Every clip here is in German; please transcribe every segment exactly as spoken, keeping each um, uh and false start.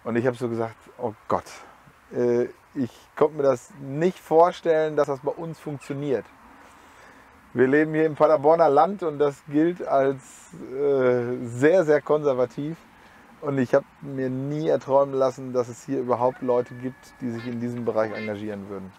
Und ich habe so gesagt, oh Gott, äh, ich konnte mir das nicht vorstellen, dass das bei uns funktioniert. Wir leben hier im Paderborner Land und das gilt als äh, sehr, sehr konservativ. Und ich habe mir nie erträumen lassen, dass es hier überhaupt Leute gibt, die sich in diesem Bereich engagieren würden.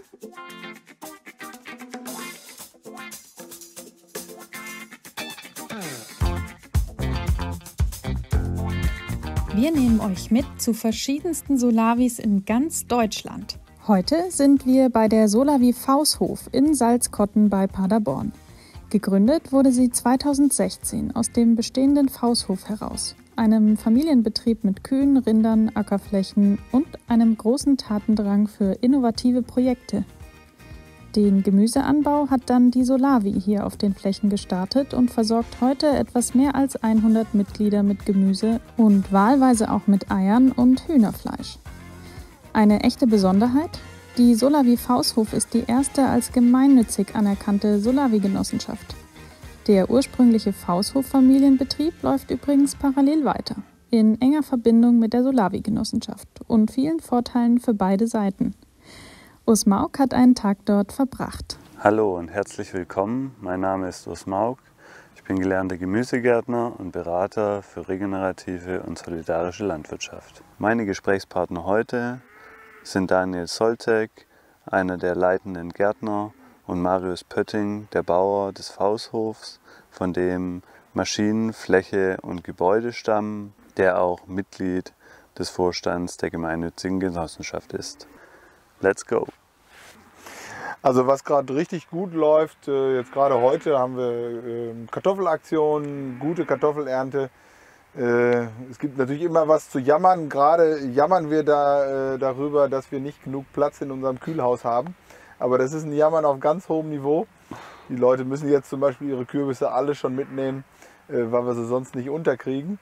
Wir nehmen euch mit zu verschiedensten Solavis in ganz Deutschland. Heute sind wir bei der Solavi Faushof in Salzkotten bei Paderborn. Gegründet wurde sie zweitausendsechzehn aus dem bestehenden Faushof heraus, einem Familienbetrieb mit Kühen, Rindern, Ackerflächen und einem großen Tatendrang für innovative Projekte. Den Gemüseanbau hat dann die Solavi hier auf den Flächen gestartet und versorgt heute etwas mehr als hundert Mitglieder mit Gemüse und wahlweise auch mit Eiern und Hühnerfleisch. Eine echte Besonderheit? Die Solavi Faushof ist die erste als gemeinnützig anerkannte Solavi-Genossenschaft. Der ursprüngliche Faushof-Familienbetrieb läuft übrigens parallel weiter, in enger Verbindung mit der Solavi-Genossenschaft und vielen Vorteilen für beide Seiten. Urs Mauk hat einen Tag dort verbracht. Hallo und herzlich willkommen. Mein Name ist Urs Mauk. Ich bin gelernter Gemüsegärtner und Berater für regenerative und solidarische Landwirtschaft. Meine Gesprächspartner heute sind Daniel Soltek, einer der leitenden Gärtner, und Marius Pötting, der Bauer des Faushofs, von dem Maschinen, Fläche und Gebäude stammen, der auch Mitglied des Vorstands der gemeinnützigen Genossenschaft ist. Let's go! Also was gerade richtig gut läuft, jetzt gerade heute haben wir Kartoffelaktionen, gute Kartoffelernte. Es gibt natürlich immer was zu jammern. Gerade jammern wir da darüber, dass wir nicht genug Platz in unserem Kühlhaus haben. Aber das ist ein Jammern auf ganz hohem Niveau. Die Leute müssen jetzt zum Beispiel ihre Kürbisse alle schon mitnehmen, weil wir sie sonst nicht unterkriegen.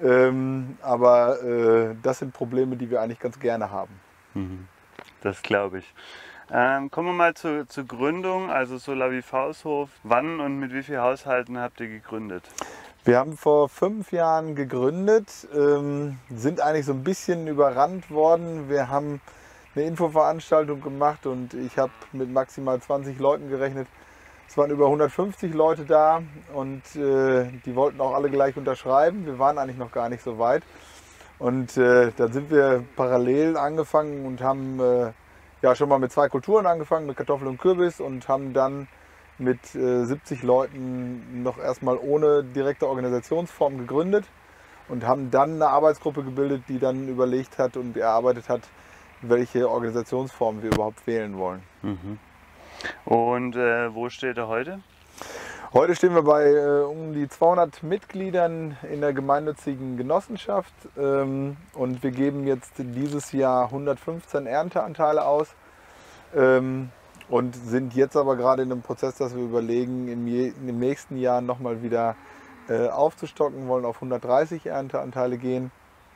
Aber das sind Probleme, die wir eigentlich ganz gerne haben. Das glaube ich. Ähm, kommen wir mal zu, zur Gründung, also Solavi Faushof. Wann und mit wie vielen Haushalten habt ihr gegründet? Wir haben vor fünf Jahren gegründet, ähm, sind eigentlich so ein bisschen überrannt worden. Wir haben eine Infoveranstaltung gemacht und ich habe mit maximal zwanzig Leuten gerechnet. Es waren über hundertfünfzig Leute da und äh, die wollten auch alle gleich unterschreiben. Wir waren eigentlich noch gar nicht so weit. Und äh, dann sind wir parallel angefangen und haben äh, ja schon mal mit zwei Kulturen angefangen, mit Kartoffel und Kürbis, und haben dann mit äh, siebzig Leuten noch erstmal ohne direkte Organisationsform gegründet und haben dann eine Arbeitsgruppe gebildet, die dann überlegt hat und erarbeitet hat, welche Organisationsform wir überhaupt wählen wollen. Mhm. Und äh, wo steht er heute? Heute stehen wir bei äh, um die zweihundert Mitgliedern in der gemeinnützigen Genossenschaft ähm, und wir geben jetzt dieses Jahr hundertfünfzehn Ernteanteile aus ähm, und sind jetzt aber gerade in einem Prozess, dass wir überlegen, im, je, im nächsten Jahr nochmal wieder äh, aufzustocken, wollen auf hundertdreißig Ernteanteile gehen.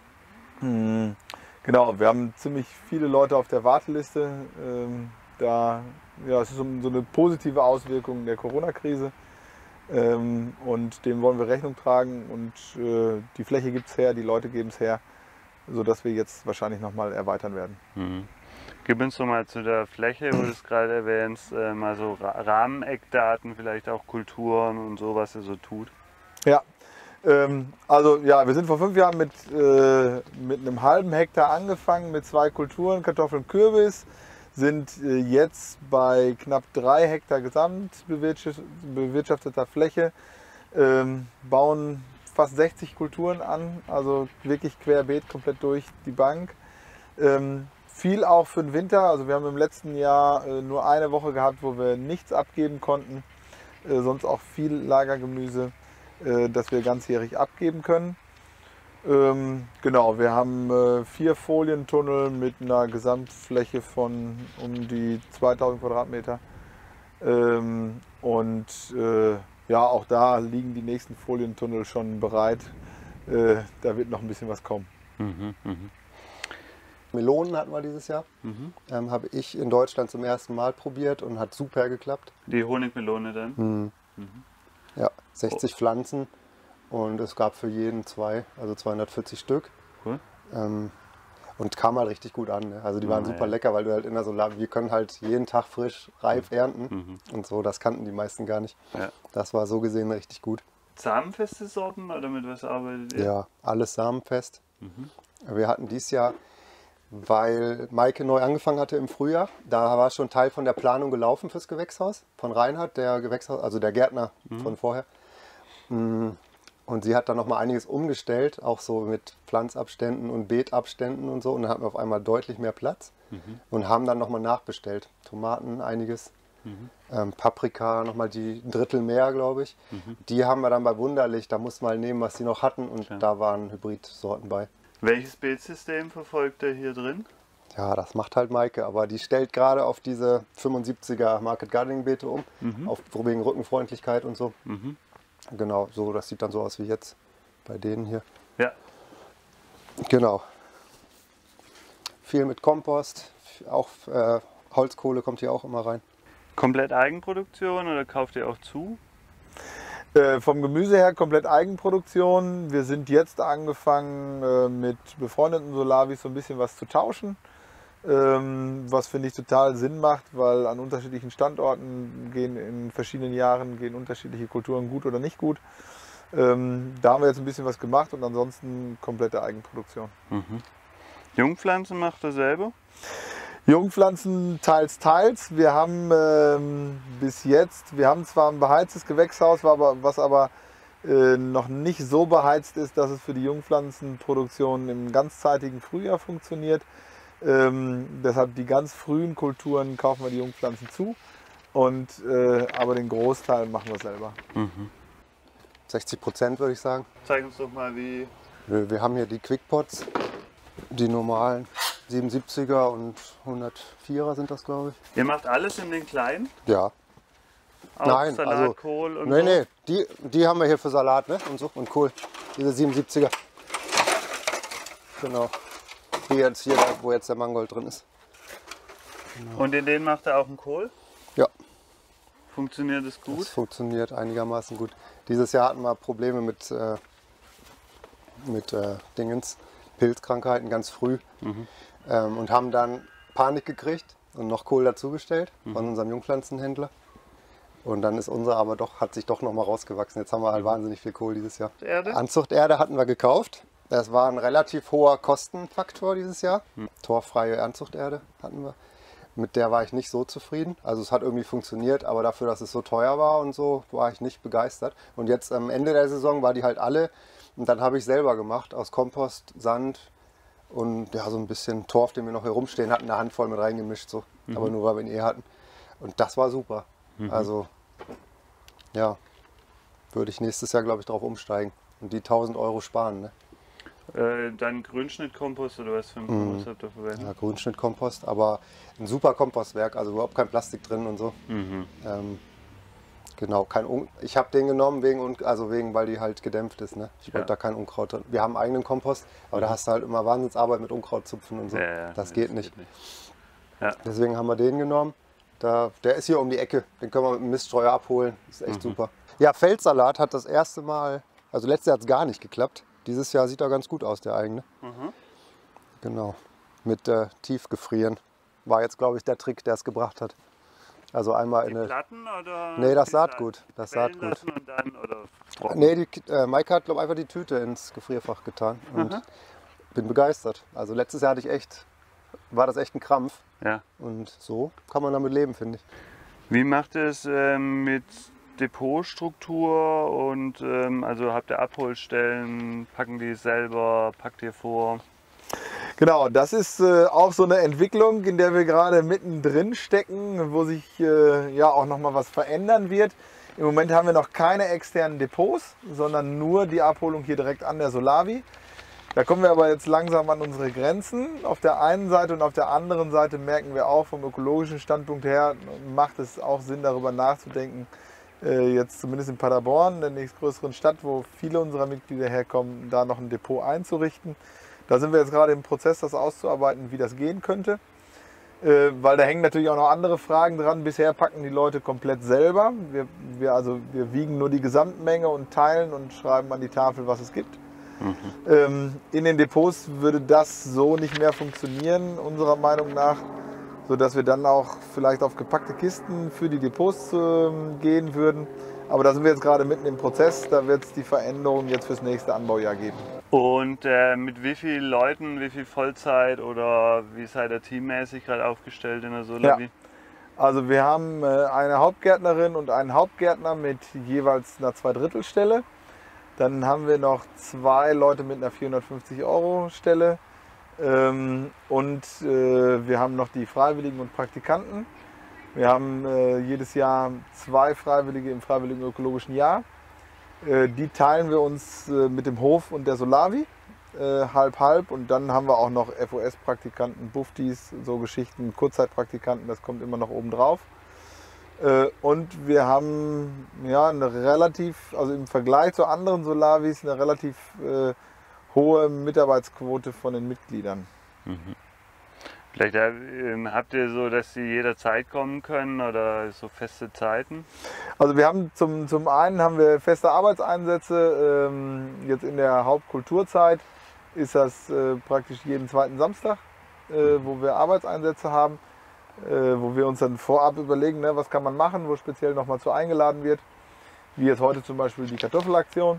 Hm, genau, wir haben ziemlich viele Leute auf der Warteliste. Ähm, da, ja, es ist so, so eine positive Auswirkung der Corona-Krise. Ähm, und dem wollen wir Rechnung tragen und äh, die Fläche gibt es her, die Leute geben es her, sodass wir jetzt wahrscheinlich nochmal erweitern werden. Mhm. Gib uns doch mal zu der Fläche, wo du es gerade erwähnst, äh, mal so Rahmeneckdaten, vielleicht auch Kulturen und so, was ihr so tut. Ja, ähm, also ja, wir sind vor fünf Jahren mit, äh, mit einem halben Hektar angefangen, mit zwei Kulturen, Kartoffeln und Kürbis. Sind jetzt bei knapp drei Hektar gesamt bewirtschafteter Fläche, ähm, bauen fast sechzig Kulturen an, also wirklich querbeet, komplett durch die Bank. Ähm, viel auch für den Winter, also wir haben im letzten Jahr äh, nur eine Woche gehabt, wo wir nichts abgeben konnten, äh, sonst auch viel Lagergemüse, äh, das wir ganzjährig abgeben können. Ähm, genau, wir haben äh, vier Folientunnel mit einer Gesamtfläche von um die zweitausend Quadratmeter. Ähm, und äh, ja, auch da liegen die nächsten Folientunnel schon bereit. Äh, da wird noch ein bisschen was kommen. Mhm, mh. Melonen hatten wir dieses Jahr. Mhm. Ähm, habe ich in Deutschland zum ersten Mal probiert und hat super geklappt. Die Honigmelone dann? Mhm. Mhm. Ja, sechzig oh. Pflanzen und es gab für jeden zwei, also zweihundertvierzig Stück. Cool. Ähm, Und kam halt richtig gut an. Ne? Also die waren Ja, super ja. lecker, weil du halt in der Solar, wir können halt jeden Tag frisch, reif ernten Mhm. und so. Das kannten die meisten gar nicht. Ja. Das war so gesehen richtig gut. Samenfeste Sorten oder mit was arbeitet ihr? Ja, alles samenfest. Mhm. Wir hatten dieses Jahr, weil Maike neu angefangen hatte im Frühjahr, da war schon Teil von der Planung gelaufen fürs Gewächshaus von Reinhard, der Gewächshaus, also der Gärtner von vorher. Und sie hat dann noch mal einiges umgestellt, auch so mit Pflanzabständen und Beetabständen und so. Und dann hatten wir auf einmal deutlich mehr Platz und haben dann noch mal nachbestellt. Tomaten einiges, ähm, Paprika noch mal die ein Drittel mehr, glaube ich. Die haben wir dann bei Wunderlich, da mussten wir mal nehmen, was sie noch hatten und Ja. da waren Hybridsorten bei. Welches Beetsystem verfolgt ihr hier drin? Ja, das macht halt Maike, aber die stellt gerade auf diese fünfundsiebziger Market Gardening Beete um, auf, wegen Rückenfreundlichkeit und so. Mhm. Genau, so, das sieht dann so aus wie jetzt bei denen hier. Ja. Genau. Viel mit Kompost, auch äh, Holzkohle kommt hier auch immer rein. Komplett Eigenproduktion oder kauft ihr auch zu? Äh, vom Gemüse her komplett Eigenproduktion. Wir sind jetzt angefangen äh, mit befreundeten Solavis so ein bisschen was zu tauschen. Ähm, was finde ich total Sinn macht, weil an unterschiedlichen Standorten gehen in verschiedenen Jahren gehen unterschiedliche Kulturen gut oder nicht gut. Ähm, da haben wir jetzt ein bisschen was gemacht und ansonsten komplette Eigenproduktion. Mhm. Jungpflanzen macht ihr selber? Jungpflanzen teils, teils. Wir haben ähm, bis jetzt, wir haben zwar ein beheiztes Gewächshaus, war aber, was aber äh, noch nicht so beheizt ist, dass es für die Jungpflanzenproduktion im ganzzeitigen Frühjahr funktioniert. Ähm, deshalb die ganz frühen Kulturen kaufen wir die Jungpflanzen zu, und, äh, aber den Großteil machen wir selber. Mhm. sechzig Prozent würde ich sagen. Zeig uns doch mal, wie. Wir, wir haben hier die Quickpots, die normalen siebenundsiebziger und hundertvierer sind das, glaube ich. Ihr macht alles in den kleinen? Ja. Auch Nein, Salat, also- Kohl und Nee, so? nee, die, die haben wir hier für Salat, ne? Und so und Kohl. Diese siebenundsiebziger. Genau. Die jetzt hier, wo jetzt der Mangold drin ist. Und in denen macht ihr auch einen Kohl? Ja. Funktioniert es Das gut? funktioniert einigermaßen gut. Dieses Jahr hatten wir Probleme mit, äh, mit äh, Dingens, Pilzkrankheiten ganz früh. Mhm. Ähm, und haben dann Panik gekriegt und noch Kohl dazugestellt Mhm. von unserem Jungpflanzenhändler. Und dann ist unser aber doch, hat sich doch noch mal rausgewachsen. Jetzt haben wir halt wahnsinnig viel Kohl dieses Jahr. Erde? Anzuchterde hatten wir gekauft. Das war ein relativ hoher Kostenfaktor dieses Jahr. Torfreie Anzuchterde hatten wir. Mit der war ich nicht so zufrieden. Also es hat irgendwie funktioniert, aber dafür, dass es so teuer war und so, war ich nicht begeistert. Und jetzt am Ende der Saison war die halt alle. Und dann habe ich selber gemacht aus Kompost, Sand und ja, so ein bisschen Torf, den wir noch hier rumstehen hatten, eine Handvoll mit reingemischt. So. Aber nur, weil wir ihn eh hatten. Und das war super. Also ja, würde ich nächstes Jahr, glaube ich, drauf umsteigen und die tausend Euro sparen. Ne? Äh, dann Grünschnittkompost oder was für ein Kompost habt ihr verwendet? Ja, Grünschnittkompost, aber ein super Kompostwerk, also überhaupt kein Plastik drin und so. Mhm. Ähm, genau, kein Un ich habe den genommen, wegen, Un also wegen, weil die halt gedämpft ist. Ne? Ich wollte Ja. da kein Unkraut drin. Wir haben einen eigenen Kompost, aber da hast du halt immer Wahnsinnsarbeit mit Unkrautzupfen und so. Ja, ja, das nee, geht nicht. nicht. Deswegen haben wir den genommen. Da, der ist hier um die Ecke, den können wir mit dem Miststreuer abholen. Ist echt super. Ja, Feldsalat hat das erste Mal, also letztes Jahr hat es gar nicht geklappt. Dieses Jahr sieht er ganz gut aus, der eigene. Mhm. Genau. Mit äh, Tiefgefrieren. War jetzt, glaube ich, der Trick, der es gebracht hat. Also einmal Die in eine. Platten oder? Nee, das die Saatgut. Das quellen Saatgut. lassen und dann, oder trocken? Nee, die, äh, Maike hat, glaube ich, einfach die Tüte ins Gefrierfach getan. Und Aha. bin begeistert. Also letztes Jahr hatte ich echt, war das echt ein Krampf. Ja. Und so kann man damit leben, finde ich. Wie macht ihr es ähm, mit Depotstruktur und ähm, also habt ihr Abholstellen, packen die selber, packt ihr vor? Genau, das ist äh, auch so eine Entwicklung, in der wir gerade mittendrin stecken, wo sich äh, ja auch noch mal was verändern wird. Im Moment haben wir noch keine externen Depots, sondern nur die Abholung hier direkt an der Solavi. Da kommen wir aber jetzt langsam an unsere Grenzen. Auf der einen Seite und auf der anderen Seite merken wir auch vom ökologischen Standpunkt her, macht es auch Sinn, darüber nachzudenken, äh, jetzt zumindest in Paderborn, der nächstgrößeren Stadt, wo viele unserer Mitglieder herkommen, da noch ein Depot einzurichten. Da sind wir jetzt gerade im Prozess, das auszuarbeiten, wie das gehen könnte. Äh, weil da hängen natürlich auch noch andere Fragen dran. Bisher packen die Leute komplett selber. Wir, wir, also, wir wiegen nur die Gesamtmenge und teilen und schreiben an die Tafel, was es gibt. Mhm. Ähm, in den Depots würde das so nicht mehr funktionieren, unserer Meinung nach, sodass wir dann auch vielleicht auf gepackte Kisten für die Depots äh, gehen würden. Aber da sind wir jetzt gerade mitten im Prozess, da wird es die Veränderung jetzt fürs nächste Anbaujahr geben. Und äh, mit wie vielen Leuten, wie viel Vollzeit oder wie seid ihr teammäßig gerade aufgestellt in der Solavi? Ja. Also wir haben äh, eine Hauptgärtnerin und einen Hauptgärtner mit jeweils einer Zweidrittelstelle. Dann haben wir noch zwei Leute mit einer vierhundertfünfzig Euro Stelle. Ähm, und äh, wir haben noch die Freiwilligen und Praktikanten. Wir haben äh, jedes Jahr zwei Freiwillige im Freiwilligen Ökologischen Jahr. Äh, die teilen wir uns äh, mit dem Hof und der Solavi, äh, halb halb. Und dann haben wir auch noch F O S-Praktikanten, Buftis, so Geschichten, Kurzzeitpraktikanten, das kommt immer noch oben drauf. Äh, und wir haben ja eine relativ, also im Vergleich zu anderen Solavis, eine relativ äh, hohe Mitarbeitsquote von den Mitgliedern. Mhm. Vielleicht äh, habt ihr so, dass sie jederzeit kommen können oder so feste Zeiten? Also wir haben zum, zum einen haben wir feste Arbeitseinsätze. Ähm, jetzt in der Hauptkulturzeit ist das äh, praktisch jeden zweiten Samstag, äh, wo wir Arbeitseinsätze haben, äh, wo wir uns dann vorab überlegen, ne, was kann man machen, wo speziell nochmal zu eingeladen wird. Wie jetzt heute zum Beispiel die Kartoffelaktion.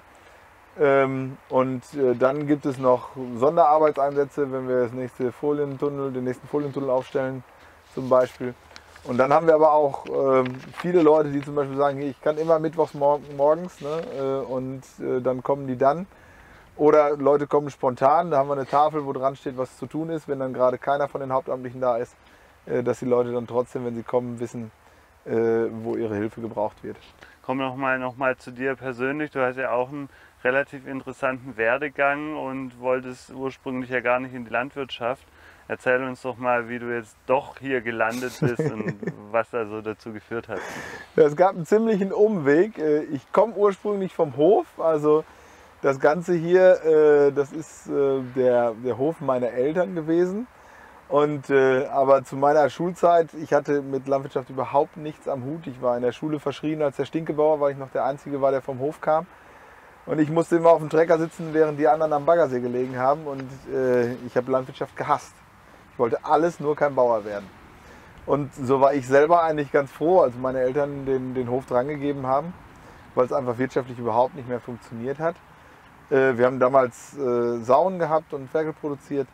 Ähm, und äh, dann gibt es noch Sonderarbeitseinsätze, wenn wir das nächste Folientunnel, den nächsten Folientunnel aufstellen zum Beispiel. Und dann haben wir aber auch ähm, viele Leute, die zum Beispiel sagen, ich kann immer mittwochs mor morgens, ne, äh, und äh, dann kommen die dann. Oder Leute kommen spontan, da haben wir eine Tafel, wo dran steht, was zu tun ist, wenn dann gerade keiner von den Hauptamtlichen da ist, äh, dass die Leute dann trotzdem, wenn sie kommen, wissen, äh, wo ihre Hilfe gebraucht wird. Komm noch mal, noch mal zu dir persönlich. Du hast ja auch einen relativ interessanten Werdegang und wolltest ursprünglich ja gar nicht in die Landwirtschaft. Erzähl uns doch mal, wie du jetzt doch hier gelandet bist und was da so dazu geführt hat. Ja, es gab einen ziemlichen Umweg. Ich komme ursprünglich vom Hof, also das Ganze hier, das ist der, der Hof meiner Eltern gewesen. Und, äh, aber zu meiner Schulzeit, ich hatte mit Landwirtschaft überhaupt nichts am Hut. Ich war in der Schule verschrien als der Stinkebauer, weil ich noch der Einzige war, der vom Hof kam. Und ich musste immer auf dem Trecker sitzen, während die anderen am Baggersee gelegen haben. Und äh, ich habe Landwirtschaft gehasst. Ich wollte alles, nur kein Bauer werden. Und so war ich selber eigentlich ganz froh, als meine Eltern den, den Hof drangegeben haben, weil es einfach wirtschaftlich überhaupt nicht mehr funktioniert hat. Äh, wir haben damals äh, Sauen gehabt und Ferkel produziert.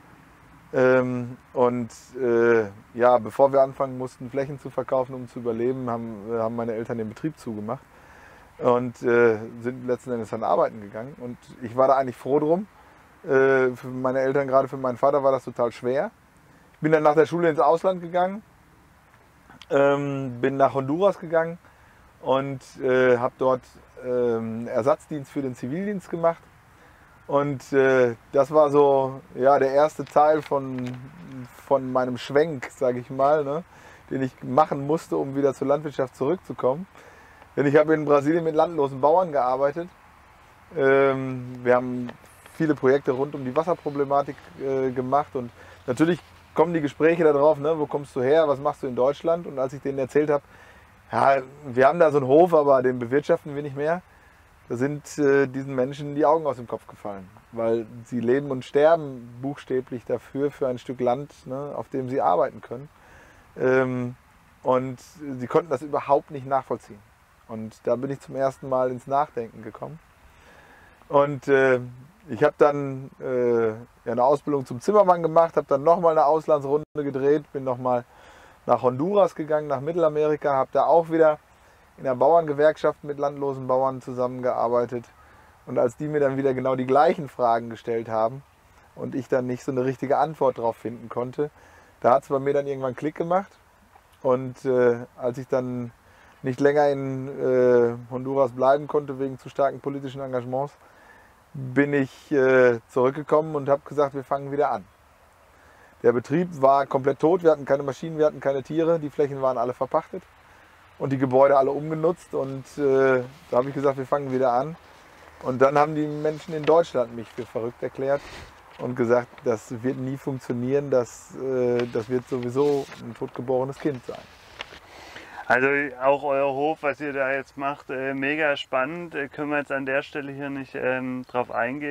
Ähm, und äh, ja, bevor wir anfangen mussten, Flächen zu verkaufen, um zu überleben, haben, haben meine Eltern den Betrieb zugemacht und äh, sind letzten Endes dann arbeiten gegangen. Und ich war da eigentlich froh drum. Äh, für meine Eltern, gerade für meinen Vater, war das total schwer. Ich bin dann nach der Schule ins Ausland gegangen, ähm, bin nach Honduras gegangen und äh, habe dort ähm, Ersatzdienst für den Zivildienst gemacht. Und äh, das war so ja, der erste Teil von, von meinem Schwenk, sage ich mal, ne, den ich machen musste, um wieder zur Landwirtschaft zurückzukommen. Denn ich habe in Brasilien mit landlosen Bauern gearbeitet. Ähm, wir haben viele Projekte rund um die Wasserproblematik äh, gemacht. Und natürlich kommen die Gespräche darauf, ne, wo kommst du her, was machst du in Deutschland? Und als ich denen erzählt habe, ja, wir haben da so einen Hof, aber den bewirtschaften wir nicht mehr. Da sind äh, diesen Menschen die Augen aus dem Kopf gefallen, weil sie leben und sterben buchstäblich dafür, für ein Stück Land, ne, auf dem sie arbeiten können. Ähm, und sie konnten das überhaupt nicht nachvollziehen. Und da bin ich zum ersten Mal ins Nachdenken gekommen. Und äh, ich habe dann äh, ja, eine Ausbildung zum Zimmermann gemacht, habe dann nochmal eine Auslandsrunde gedreht, bin nochmal nach Honduras gegangen, nach Mittelamerika, habe da auch wieder in der Bauerngewerkschaft mit landlosen Bauern zusammengearbeitet. Und als die mir dann wieder genau die gleichen Fragen gestellt haben und ich dann nicht so eine richtige Antwort darauf finden konnte, da hat es bei mir dann irgendwann Klick gemacht. Und äh, als ich dann nicht länger in äh, Honduras bleiben konnte wegen zu starken politischen Engagements, bin ich äh, zurückgekommen und habe gesagt, wir fangen wieder an. Der Betrieb war komplett tot, wir hatten keine Maschinen, wir hatten keine Tiere, die Flächen waren alle verpachtet. Und die Gebäude alle umgenutzt und äh, da habe ich gesagt, wir fangen wieder an. Und dann haben die Menschen in Deutschland mich für verrückt erklärt und gesagt, das wird nie funktionieren, das, äh, das wird sowieso ein totgeborenes Kind sein. Also auch euer Hof, was ihr da jetzt macht, äh, mega spannend, äh, können wir jetzt an der Stelle hier nicht ähm, drauf eingehen.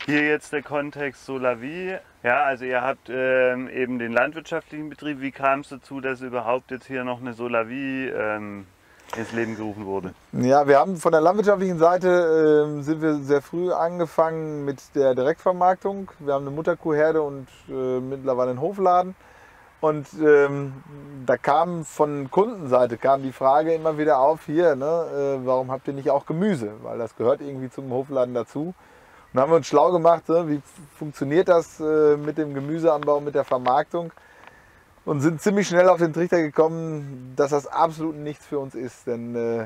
Hier jetzt der Kontext Solavie. Ja, also ihr habt ähm, eben den landwirtschaftlichen Betrieb. Wie kam es dazu, dass überhaupt jetzt hier noch eine Solavie ähm, ins Leben gerufen wurde? Ja, wir haben von der landwirtschaftlichen Seite äh, sind wir sehr früh angefangen mit der Direktvermarktung. Wir haben eine Mutterkuhherde und äh, mittlerweile einen Hofladen. Und ähm, da kam von Kundenseite kam die Frage immer wieder auf, hier, ne, äh, warum habt ihr nicht auch Gemüse? Weil das gehört irgendwie zum Hofladen dazu. Und dann haben wir uns schlau gemacht, ne, wie funktioniert das äh, mit dem Gemüseanbau, mit der Vermarktung. Und sind ziemlich schnell auf den Trichter gekommen, dass das absolut nichts für uns ist. Denn äh,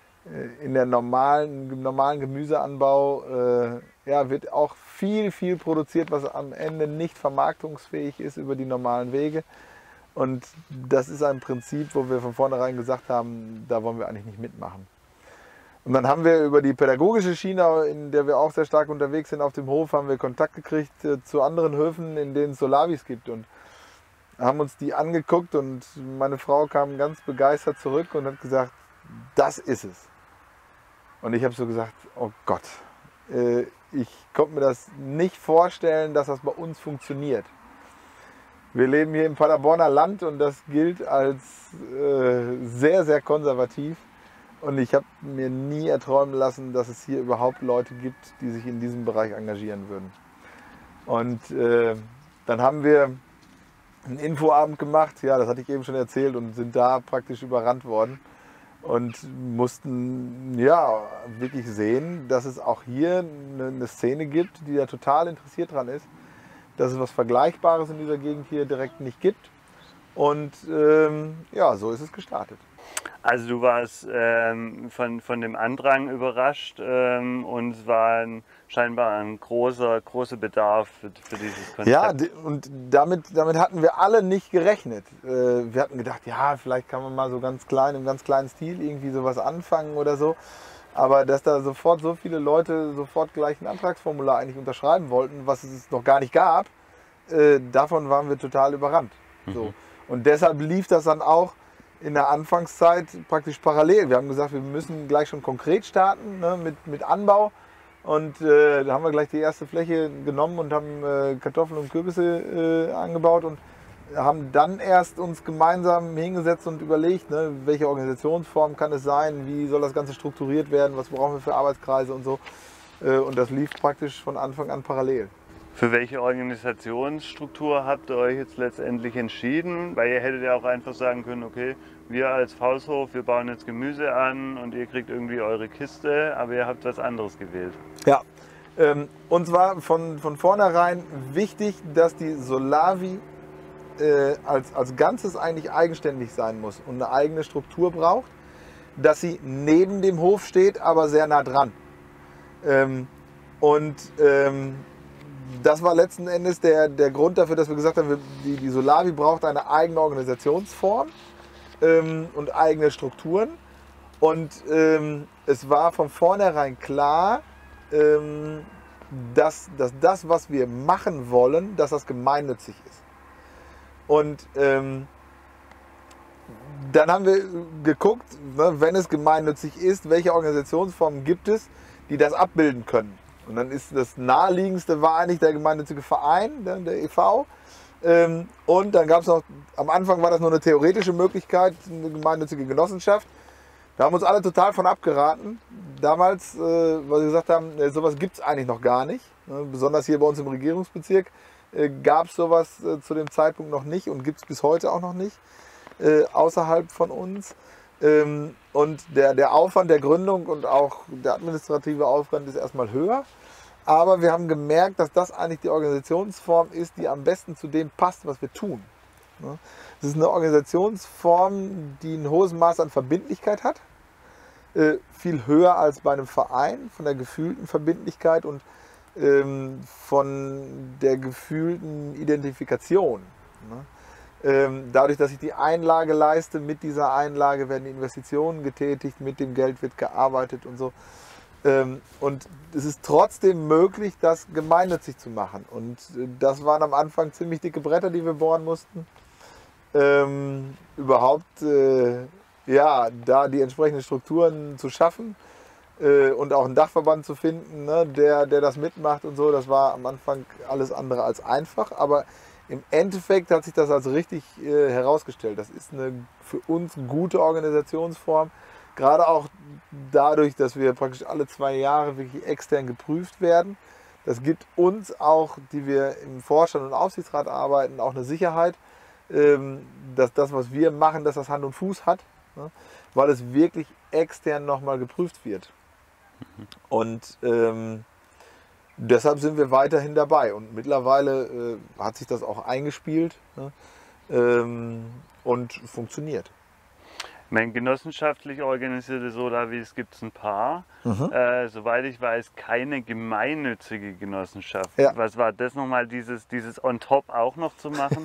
in der normalen, im normalen Gemüseanbau äh, ja, wird auch viel, viel produziert, was am Ende nicht vermarktungsfähig ist über die normalen Wege. Und das ist ein Prinzip, wo wir von vornherein gesagt haben, da wollen wir eigentlich nicht mitmachen. Und dann haben wir über die pädagogische Schiene, in der wir auch sehr stark unterwegs sind auf dem Hof, haben wir Kontakt gekriegt äh, zu anderen Höfen, in denen es Solavis gibt. Und haben uns die angeguckt und meine Frau kam ganz begeistert zurück und hat gesagt, das ist es. Und ich habe so gesagt, oh Gott, äh, ich konnte mir das nicht vorstellen, dass das bei uns funktioniert. Wir leben hier im Paderborner Land und das gilt als äh, sehr, sehr konservativ. Und ich habe mir nie erträumen lassen, dass es hier überhaupt Leute gibt, die sich in diesem Bereich engagieren würden. Und äh, dann haben wir einen Infoabend gemacht, ja, das hatte ich eben schon erzählt, und sind da praktisch überrannt worden und mussten ja wirklich sehen, dass es auch hier eine, eine Szene gibt, die da total interessiert dran ist, dass es was Vergleichbares in dieser Gegend hier direkt nicht gibt. Und ähm, ja, so ist es gestartet. Also du warst ähm, von, von dem Andrang überrascht ähm, und es war ein, scheinbar ein großer, großer Bedarf für, für dieses Konzept. Ja, und damit, damit hatten wir alle nicht gerechnet. Äh, wir hatten gedacht, ja, vielleicht kann man mal so ganz klein, im ganz kleinen Stil irgendwie sowas anfangen oder so. Aber dass da sofort so viele Leute sofort gleich ein Antragsformular eigentlich unterschreiben wollten, was es noch gar nicht gab, äh, davon waren wir total überrannt. Mhm. So. Und deshalb lief das dann auch in der Anfangszeit praktisch parallel. Wir haben gesagt, wir müssen gleich schon konkret starten, ne, mit, mit Anbau. Und äh, da haben wir gleich die erste Fläche genommen und haben äh, Kartoffeln und Kürbisse äh, angebaut und haben dann erst uns gemeinsam hingesetzt und überlegt, ne, welche Organisationsform kann es sein, wie soll das Ganze strukturiert werden, was brauchen wir für Arbeitskreise und so. Äh, und das lief praktisch von Anfang an parallel. Für welche Organisationsstruktur habt ihr euch jetzt letztendlich entschieden? Weil ihr hättet ja auch einfach sagen können, okay, wir als Fausthof, wir bauen jetzt Gemüse an und ihr kriegt irgendwie eure Kiste, aber ihr habt was anderes gewählt. Ja, ähm, uns war von, von vornherein wichtig, dass die Solavie äh, als, als Ganzes eigentlich eigenständig sein muss und eine eigene Struktur braucht, dass sie neben dem Hof steht, aber sehr nah dran. Ähm, und ähm, das war letzten Endes der, der Grund dafür, dass wir gesagt haben, die, die Solavie braucht eine eigene Organisationsform ähm, und eigene Strukturen. Und ähm, es war von vornherein klar, ähm, dass, dass das, was wir machen wollen, dass das gemeinnützig ist. Und ähm, dann haben wir geguckt, ne, wenn es gemeinnützig ist, welche Organisationsformen gibt es, die das abbilden können. Und dann ist das naheliegendste war eigentlich der gemeinnützige Verein, der, der E V. Ähm, und dann gab es noch, am Anfang war das nur eine theoretische Möglichkeit, eine gemeinnützige Genossenschaft. Da haben uns alle total von abgeraten. Damals, äh, weil sie gesagt haben, äh, sowas gibt es eigentlich noch gar nicht. Ne? Besonders hier bei uns im Regierungsbezirk äh, gab es sowas äh, zu dem Zeitpunkt noch nicht und gibt es bis heute auch noch nicht, äh, außerhalb von uns. Ähm, und der, der Aufwand der Gründung und auch der administrative Aufwand ist erstmal höher. Aber wir haben gemerkt, dass das eigentlich die Organisationsform ist, die am besten zu dem passt, was wir tun. Es ist eine Organisationsform, die ein hohes Maß an Verbindlichkeit hat. Äh, viel höher als bei einem Verein, von der gefühlten Verbindlichkeit und ähm, von der gefühlten Identifikation. Ne? Ähm, dadurch, dass ich die Einlage leiste, mit dieser Einlage werden Investitionen getätigt, mit dem Geld wird gearbeitet und so. Ähm, und es ist trotzdem möglich, das gemeinnützig zu machen. Und äh, das waren am Anfang ziemlich dicke Bretter, die wir bohren mussten. Ähm, überhaupt äh, ja, da die entsprechenden Strukturen zu schaffen. äh, und auch einen Dachverband zu finden, ne, der, der das mitmacht und so. Das war am Anfang alles andere als einfach, aber im Endeffekt hat sich das als richtig äh, herausgestellt. Das ist eine für uns gute Organisationsform, gerade auch dadurch, dass wir praktisch alle zwei Jahre wirklich extern geprüft werden. Das gibt uns auch, die wir im Vorstand und Aufsichtsrat arbeiten, auch eine Sicherheit, ähm, dass das, was wir machen, dass das Hand und Fuß hat, ne, weil es wirklich extern nochmal geprüft wird. Und ähm, deshalb sind wir weiterhin dabei und mittlerweile äh, hat sich das auch eingespielt, ne, ähm, und funktioniert. Ich meine, genossenschaftlich organisierte Solavis gibt es ein paar. Mhm. Äh, soweit ich weiß, keine gemeinnützige Genossenschaft. Ja. Was war das nochmal, dieses, dieses on top auch noch zu machen?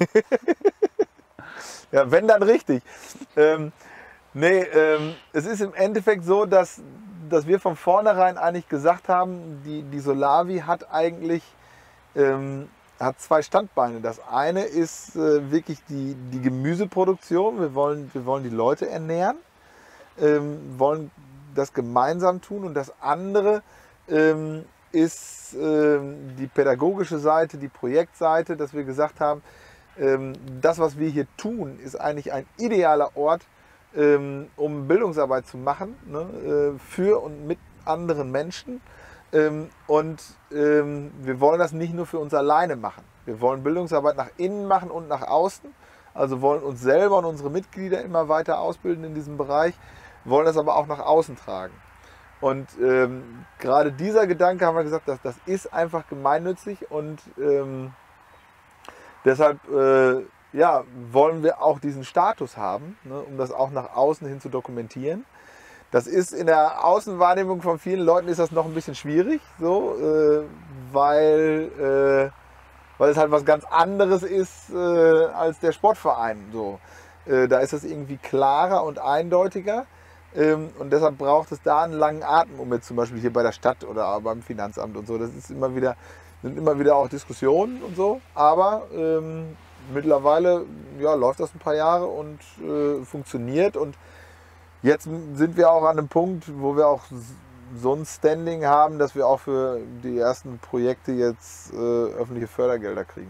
Ja, wenn dann richtig. Ähm, nee, ähm, es ist im Endeffekt so, dass, dass wir von vornherein eigentlich gesagt haben, die, die Solavi hat eigentlich ähm, hat zwei Standbeine. Das eine ist äh, wirklich die, die Gemüseproduktion. Wir wollen, wir wollen die Leute ernähren, ähm, wollen das gemeinsam tun. Und das andere ähm, ist ähm, die pädagogische Seite, die Projektseite, dass wir gesagt haben, ähm, das, was wir hier tun, ist eigentlich ein idealer Ort, ähm, um Bildungsarbeit zu machen, ne, äh, für und mit anderen Menschen. Ähm, und ähm, wir wollen das nicht nur für uns alleine machen. Wir wollen Bildungsarbeit nach innen machen und nach außen. Also wollen uns selber und unsere Mitglieder immer weiter ausbilden in diesem Bereich, wollen das aber auch nach außen tragen. Und ähm, gerade dieser Gedanke haben wir gesagt, dass das ist einfach gemeinnützig und ähm, deshalb äh, ja, wollen wir auch diesen Status haben, ne, um das auch nach außen hin zu dokumentieren. Das ist in der Außenwahrnehmung von vielen Leuten ist das noch ein bisschen schwierig, so, äh, weil, äh, weil es halt was ganz anderes ist äh, als der Sportverein. So. Äh, da ist es irgendwie klarer und eindeutiger ähm, und deshalb braucht es da einen langen Atem, um jetzt zum Beispiel hier bei der Stadt oder beim Finanzamt und so. Das ist immer wieder, sind immer wieder auch Diskussionen und so, aber ähm, mittlerweile ja, läuft das ein paar Jahre und äh, funktioniert und jetzt sind wir auch an einem Punkt, wo wir auch so ein Standing haben, dass wir auch für die ersten Projekte jetzt äh, öffentliche Fördergelder kriegen.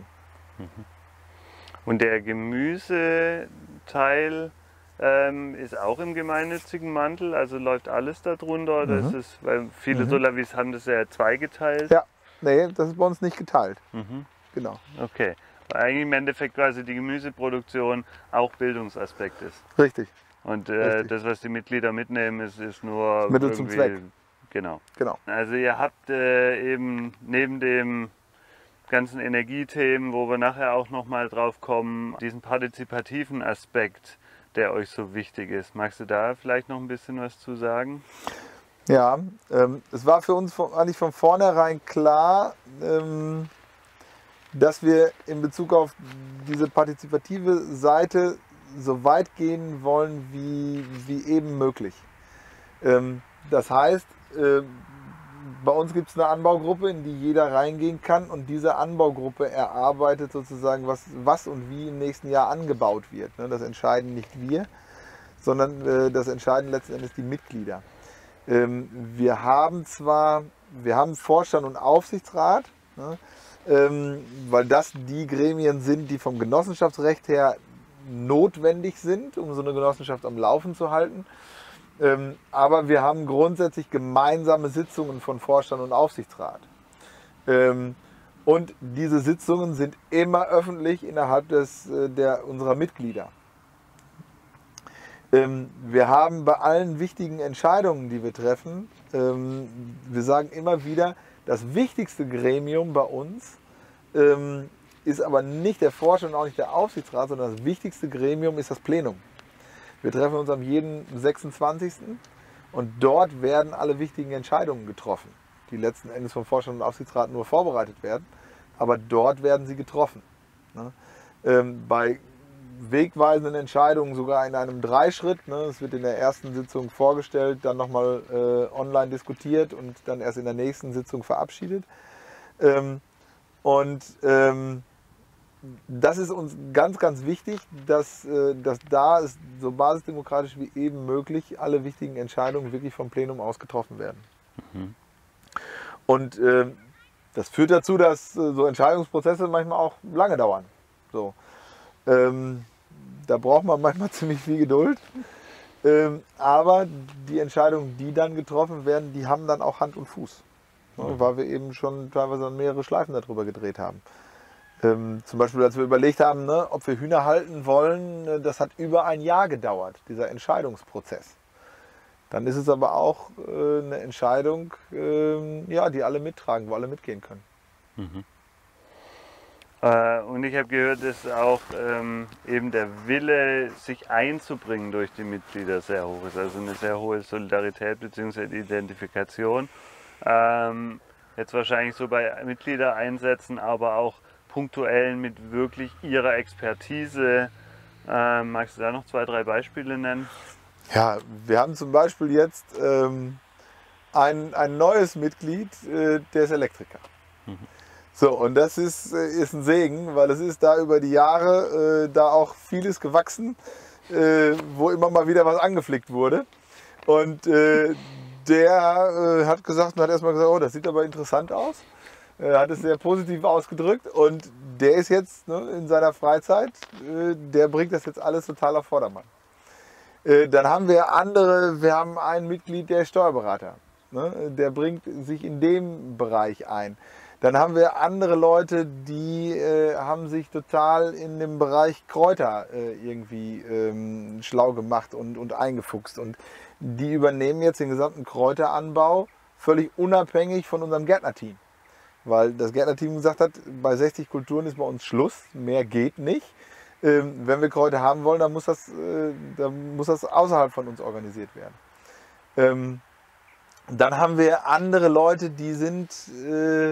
Und der Gemüseteil ähm, ist auch im gemeinnützigen Mantel, also läuft alles darunter? Oder Mhm. ist es, weil viele Mhm. Solavis haben das ja zweigeteilt. Ja, nee, das ist bei uns nicht geteilt. Mhm. Genau. Okay. Weil eigentlich im Endeffekt quasi die Gemüseproduktion auch Bildungsaspekt ist. Richtig. Und äh, Richtig. das, was die Mitglieder mitnehmen, ist, ist nur Mittel zum irgendwie- Zweck. Genau. Genau. Also ihr habt äh, eben neben dem ganzen Energiethemen, wo wir nachher auch nochmal drauf kommen, diesen partizipativen Aspekt, der euch so wichtig ist. Magst du da vielleicht noch ein bisschen was zu sagen? Ja, ähm, es war für uns von, eigentlich von vornherein klar, ähm, dass wir in Bezug auf diese partizipative Seite so weit gehen wollen, wie, wie eben möglich. Ähm, das heißt, äh, bei uns gibt es eine Anbaugruppe, in die jeder reingehen kann und diese Anbaugruppe erarbeitet sozusagen, was, was und wie im nächsten Jahr angebaut wird. Ne? Das entscheiden nicht wir, sondern äh, das entscheiden letzten Endes die Mitglieder. Ähm, wir haben zwar, wir haben Vorstand und Aufsichtsrat, ne? ähm, weil das die Gremien sind, die vom Genossenschaftsrecht her notwendig sind, um so eine Genossenschaft am Laufen zu halten. Ähm, aber wir haben grundsätzlich gemeinsame Sitzungen von Vorstand und Aufsichtsrat. Ähm, und diese Sitzungen sind immer öffentlich innerhalb des, äh, der, unserer Mitglieder. Ähm, wir haben bei allen wichtigen Entscheidungen, die wir treffen, ähm, wir sagen immer wieder, das wichtigste Gremium bei uns ähm, ist aber nicht der Vorstand und auch nicht der Aufsichtsrat, sondern das wichtigste Gremium ist das Plenum. Wir treffen uns am jeden sechsundzwanzigsten und dort werden alle wichtigen Entscheidungen getroffen, die letzten Endes vom Vorstand und Aufsichtsrat nur vorbereitet werden, aber dort werden sie getroffen. Ne? Ähm, bei wegweisenden Entscheidungen sogar in einem Dreischritt. Ne? Es wird in der ersten Sitzung vorgestellt, dann nochmal äh, online diskutiert und dann erst in der nächsten Sitzung verabschiedet. Ähm, und ähm, das ist uns ganz, ganz wichtig, dass, äh, dass da ist, so basisdemokratisch wie eben möglich alle wichtigen Entscheidungen wirklich vom Plenum aus getroffen werden. Mhm. Und äh, das führt dazu, dass äh, so Entscheidungsprozesse manchmal auch lange dauern. So. Ähm, da braucht man manchmal ziemlich viel Geduld. Ähm, aber die Entscheidungen, die dann getroffen werden, die haben dann auch Hand und Fuß. Ne, mhm. Weil wir eben schon teilweise mehrere Schleifen darüber gedreht haben. Ähm, zum Beispiel, als wir überlegt haben, ne, ob wir Hühner halten wollen, das hat über ein Jahr gedauert, dieser Entscheidungsprozess. Dann ist es aber auch äh, eine Entscheidung, äh, ja, die alle mittragen, wo alle mitgehen können. Mhm. Äh, und ich habe gehört, dass auch ähm, eben der Wille, sich einzubringen durch die Mitglieder sehr hoch ist. Also eine sehr hohe Solidarität bzw. Identifikation. Ähm, jetzt wahrscheinlich so bei Mitgliedereinsätzen, aber auch punktuell mit wirklich ihrer Expertise. Äh, magst du da noch zwei, drei Beispiele nennen? Ja, wir haben zum Beispiel jetzt ähm, ein, ein neues Mitglied, äh, der ist Elektriker. Mhm. So, und das ist, äh, ist ein Segen, weil es ist da über die Jahre äh, da auch vieles gewachsen, äh, wo immer mal wieder was angeflickt wurde. Und äh, der äh, hat gesagt und hat erstmal gesagt, oh, das sieht aber interessant aus. Er hat es sehr positiv ausgedrückt und der ist jetzt, ne, in seiner Freizeit, äh, der bringt das jetzt alles total auf Vordermann. Äh, dann haben wir andere, wir haben ein Mitglied, der ist Steuerberater. Ne, der bringt sich in dem Bereich ein. Dann haben wir andere Leute, die äh, haben sich total in dem Bereich Kräuter äh, irgendwie ähm, schlau gemacht und, und eingefuchst. Und die übernehmen jetzt den gesamten Kräuteranbau völlig unabhängig von unserem Gärtnerteam. Weil das Gärtnerteam gesagt hat, bei sechzig Kulturen ist bei uns Schluss, mehr geht nicht. Ähm, wenn wir Kräuter haben wollen, dann muss das, äh, dann muss das außerhalb von uns organisiert werden. Ähm, dann haben wir andere Leute, die sind äh,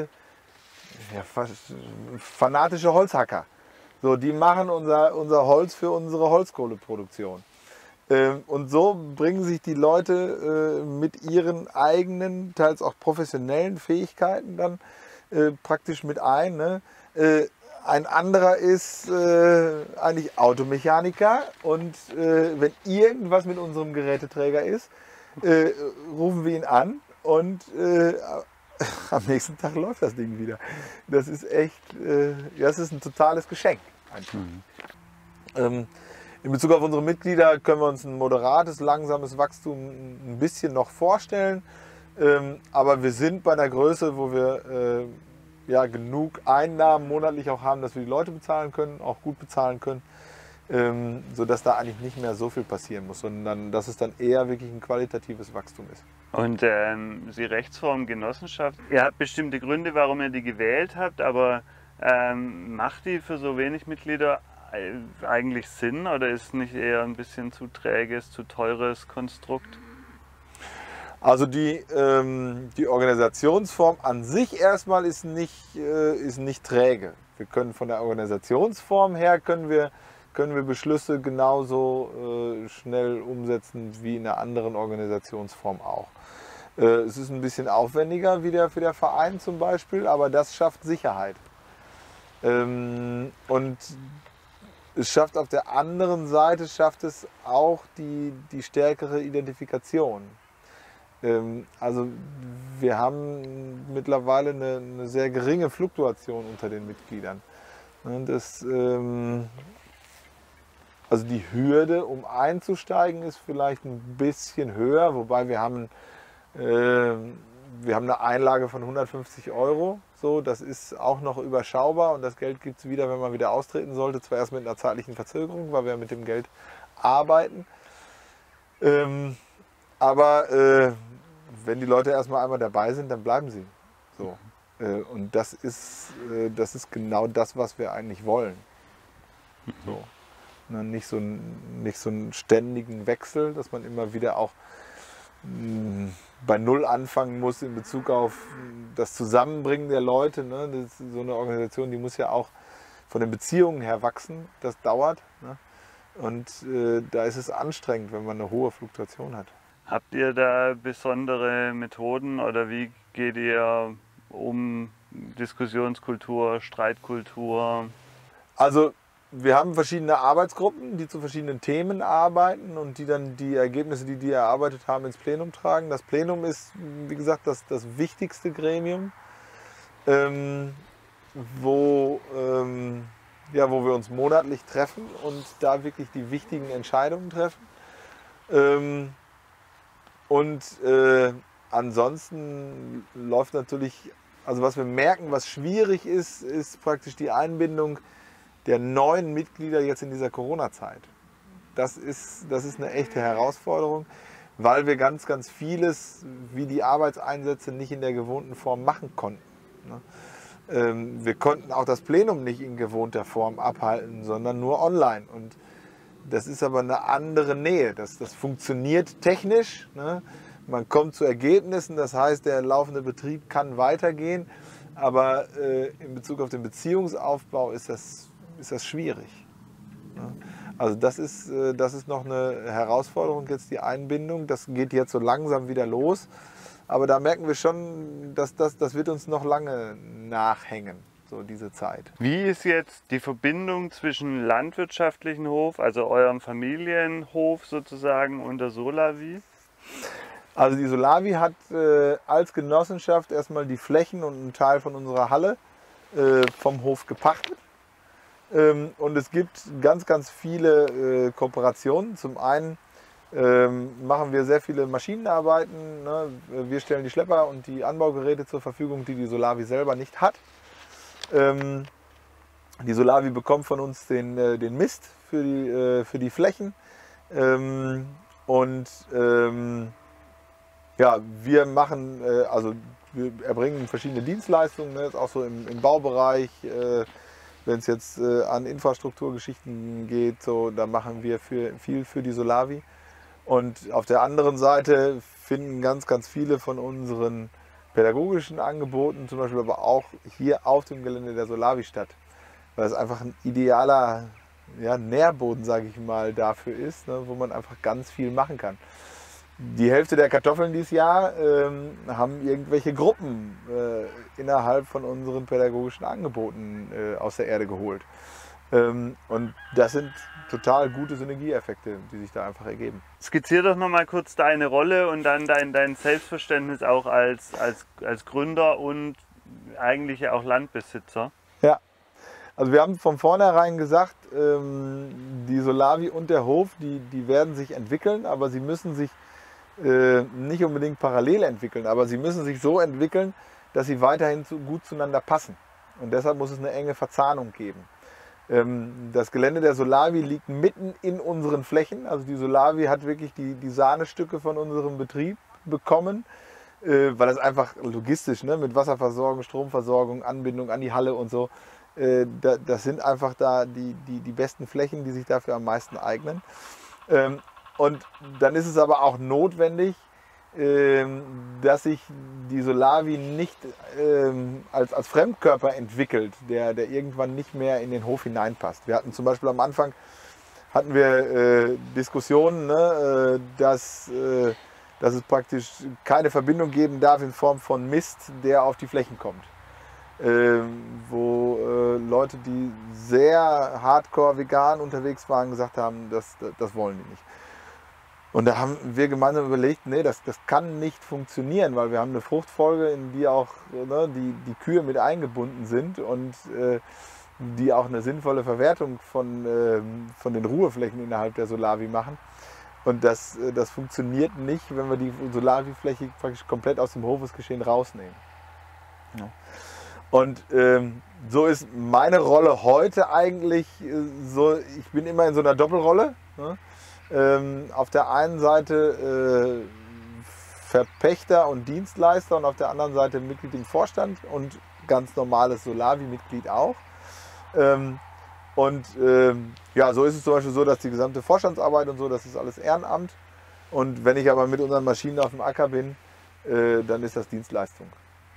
ja, fanatische Holzhacker. So, die machen unser, unser Holz für unsere Holzkohleproduktion. Ähm, und so bringen sich die Leute äh, mit ihren eigenen, teils auch professionellen Fähigkeiten dann äh, praktisch mit ein. Ne? Äh, ein anderer ist äh, eigentlich Automechaniker und äh, wenn irgendwas mit unserem Geräteträger ist, äh, rufen wir ihn an und äh, am nächsten Tag läuft das Ding wieder. Das ist echt, äh, das ist ein totales Geschenk. Mhm. Ähm, in Bezug auf unsere Mitglieder können wir uns ein moderates, langsames Wachstum ein bisschen noch vorstellen. Ähm, aber wir sind bei einer Größe, wo wir äh, ja, genug Einnahmen monatlich auch haben, dass wir die Leute bezahlen können, auch gut bezahlen können. Ähm, sodass da eigentlich nicht mehr so viel passieren muss, sondern dass es dann eher wirklich ein qualitatives Wachstum ist. Und ähm, die Rechtsform Genossenschaft, ihr habt bestimmte Gründe, warum ihr die gewählt habt, aber ähm, macht die für so wenig Mitglieder eigentlich Sinn oder ist nicht eher ein bisschen zu träges, zu teures Konstrukt? Also die, ähm, die Organisationsform an sich erstmal ist nicht, äh, ist nicht träge. Wir können von der Organisationsform her können wir, können wir Beschlüsse genauso äh, schnell umsetzen wie in einer anderen Organisationsform auch. Äh, es ist ein bisschen aufwendiger wie der, für der Verein zum Beispiel, aber das schafft Sicherheit. Ähm, und es schafft auf der anderen Seite schafft es auch die, die stärkere Identifikation. Ähm, also wir haben mittlerweile eine, eine sehr geringe Fluktuation unter den Mitgliedern. Und das, ähm, also die Hürde, um einzusteigen, ist vielleicht ein bisschen höher, wobei wir haben, äh, wir haben eine Einlage von hundertfünfzig Euro. So, das ist auch noch überschaubar und das Geld gibt es wieder, wenn man wieder austreten sollte. Zwar erst mit einer zeitlichen Verzögerung, weil wir mit dem Geld arbeiten. Ähm, aber äh, wenn die Leute erstmal einmal dabei sind, dann bleiben sie. So. Äh, und das ist, äh, das ist genau das, was wir eigentlich wollen. So. Na, nicht, so ein, nicht so einen ständigen Wechsel, dass man immer wieder auch mh, bei Null anfangen muss in Bezug auf das Zusammenbringen der Leute. Ne? Das ist so eine Organisation, die muss ja auch von den Beziehungen her wachsen. Das dauert. Ne? Und äh, da ist es anstrengend, wenn man eine hohe Fluktuation hat. Habt ihr da besondere Methoden oder wie geht ihr um Diskussionskultur, Streitkultur? Also wir haben verschiedene Arbeitsgruppen, die zu verschiedenen Themen arbeiten und die dann die Ergebnisse, die die erarbeitet haben, ins Plenum tragen. Das Plenum ist, wie gesagt, das, das wichtigste Gremium, ähm, wo, ähm, ja, wo wir uns monatlich treffen und da wirklich die wichtigen Entscheidungen treffen. Ähm, und äh, ansonsten läuft natürlich, also was wir merken, was schwierig ist, ist praktisch die Einbindung der neuen Mitglieder jetzt in dieser Corona-Zeit. Das ist, das ist eine echte Herausforderung, weil wir ganz, ganz vieles, wie die Arbeitseinsätze, nicht in der gewohnten Form machen konnten. Wir konnten auch das Plenum nicht in gewohnter Form abhalten, sondern nur online. Und das ist aber eine andere Nähe. Das, das funktioniert technisch. Ne? Man kommt zu Ergebnissen, das heißt, der laufende Betrieb kann weitergehen. Aber äh, in Bezug auf den Beziehungsaufbau ist das, ist das schwierig. Ne? Also das ist, äh, das ist noch eine Herausforderung, jetzt die Einbindung. Das geht jetzt so langsam wieder los. Aber da merken wir schon, dass das, das wird uns noch lange nachhängen, so diese Zeit. Wie ist jetzt die Verbindung zwischen landwirtschaftlichen Hof, also eurem Familienhof sozusagen, und der Solavi? Also die Solavi hat äh, als Genossenschaft erstmal die Flächen und einen Teil von unserer Halle äh, vom Hof gepachtet. Ähm, und es gibt ganz, ganz viele äh, Kooperationen. Zum einen ähm, machen wir sehr viele Maschinenarbeiten. Ne? Wir stellen die Schlepper und die Anbaugeräte zur Verfügung, die die Solavi selber nicht hat. Ähm, die Solavi bekommt von uns den, äh, den Mist für die, äh, für die Flächen. Ähm, und ähm, ja, wir machen, äh, also wir erbringen verschiedene Dienstleistungen, ne? Ist auch so im, im Baubereich. Äh, Wenn es jetzt äh, an Infrastrukturgeschichten geht, so, da machen wir für, viel für die Solavi. Und auf der anderen Seite finden ganz, ganz viele von unseren pädagogischen Angeboten, zum Beispiel aber auch hier auf dem Gelände der Solavi statt. Weil es einfach ein idealer ja, Nährboden, sage ich mal, dafür ist, ne, wo man einfach ganz viel machen kann. Die Hälfte der Kartoffeln dieses Jahr ähm, haben irgendwelche Gruppen äh, innerhalb von unseren pädagogischen Angeboten äh, aus der Erde geholt. Ähm, und das sind total gute Synergieeffekte, die sich da einfach ergeben. Skizzier doch noch mal kurz deine Rolle und dann dein, dein Selbstverständnis auch als, als, als Gründer und eigentlich auch Landbesitzer. Ja, also wir haben von vornherein gesagt, ähm, die Solavi und der Hof, die, die werden sich entwickeln, aber sie müssen sich äh, nicht unbedingt parallel entwickeln, aber sie müssen sich so entwickeln, dass sie weiterhin zu, gut zueinander passen. Und deshalb muss es eine enge Verzahnung geben. Ähm, das Gelände der Solavi liegt mitten in unseren Flächen. Also die Solavi hat wirklich die, die Sahnestücke von unserem Betrieb bekommen, äh, weil das einfach logistisch, ne, mit Wasserversorgung, Stromversorgung, Anbindung an die Halle und so, äh, da, das sind einfach da die, die, die besten Flächen, die sich dafür am meisten eignen. Ähm, und dann ist es aber auch notwendig, dass sich die Solavi nicht ähm, als, als Fremdkörper entwickelt, der, der irgendwann nicht mehr in den Hof hineinpasst. Wir hatten zum Beispiel am Anfang hatten wir äh, Diskussionen, ne, äh, dass, äh, dass es praktisch keine Verbindung geben darf in Form von Mist, der auf die Flächen kommt. Äh, wo äh, Leute, die sehr hardcore vegan unterwegs waren, gesagt haben, das, das, das wollen die nicht. Und da haben wir gemeinsam überlegt, nee, das, das kann nicht funktionieren, weil wir haben eine Fruchtfolge, in die auch ne, die, die Kühe mit eingebunden sind und äh, die auch eine sinnvolle Verwertung von, äh, von den Ruheflächen innerhalb der Solavi machen. Und das, das funktioniert nicht, wenn wir die Solavi-Fläche praktisch komplett aus dem Hofesgeschehen rausnehmen. Ja. Und ähm, so ist meine Rolle heute eigentlich so, ich bin immer in so einer Doppelrolle. Ne? Ähm, auf der einen Seite äh, Verpächter und Dienstleister und auf der anderen Seite Mitglied im Vorstand und ganz normales Solavi-Mitglied auch. Ähm, und ähm, ja, so ist es zum Beispiel so, dass die gesamte Vorstandsarbeit und so, das ist alles Ehrenamt. Und wenn ich aber mit unseren Maschinen auf dem Acker bin, äh, dann ist das Dienstleistung.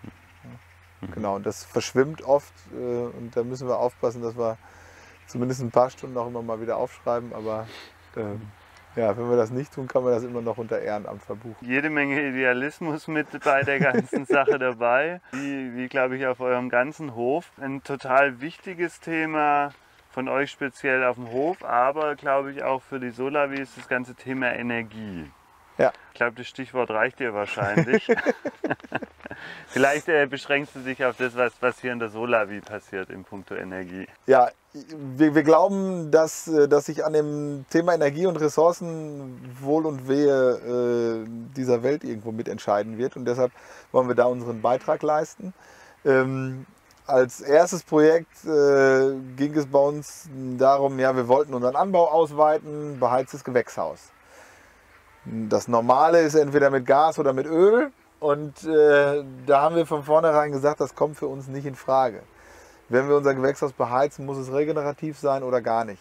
Ja, genau, und das verschwimmt oft äh, und da müssen wir aufpassen, dass wir zumindest ein paar Stunden auch immer mal wieder aufschreiben, aber ähm, ja, wenn wir das nicht tun, kann man das immer noch unter Ehrenamt verbuchen. Jede Menge Idealismus mit bei der ganzen Sache dabei, wie, wie glaube ich auf eurem ganzen Hof. Ein total wichtiges Thema von euch speziell auf dem Hof, aber glaube ich auch für die Solavi ist das ganze Thema Energie. Ja. Ich glaube, das Stichwort reicht dir wahrscheinlich. Vielleicht äh, beschränkst du dich auf das, was, was hier in der Solavi passiert in puncto Energie. Ja, wir, wir glauben, dass, dass sich an dem Thema Energie und Ressourcen Wohl und Wehe äh, dieser Welt irgendwo mitentscheiden wird. Und deshalb wollen wir da unseren Beitrag leisten. Ähm, als erstes Projekt äh, ging es bei uns darum, ja, wir wollten unseren Anbau ausweiten, beheiztes Gewächshaus. Das Normale ist entweder mit Gas oder mit Öl. Und äh, da haben wir von vornherein gesagt, das kommt für uns nicht in Frage. Wenn wir unser Gewächshaus beheizen, muss es regenerativ sein oder gar nicht.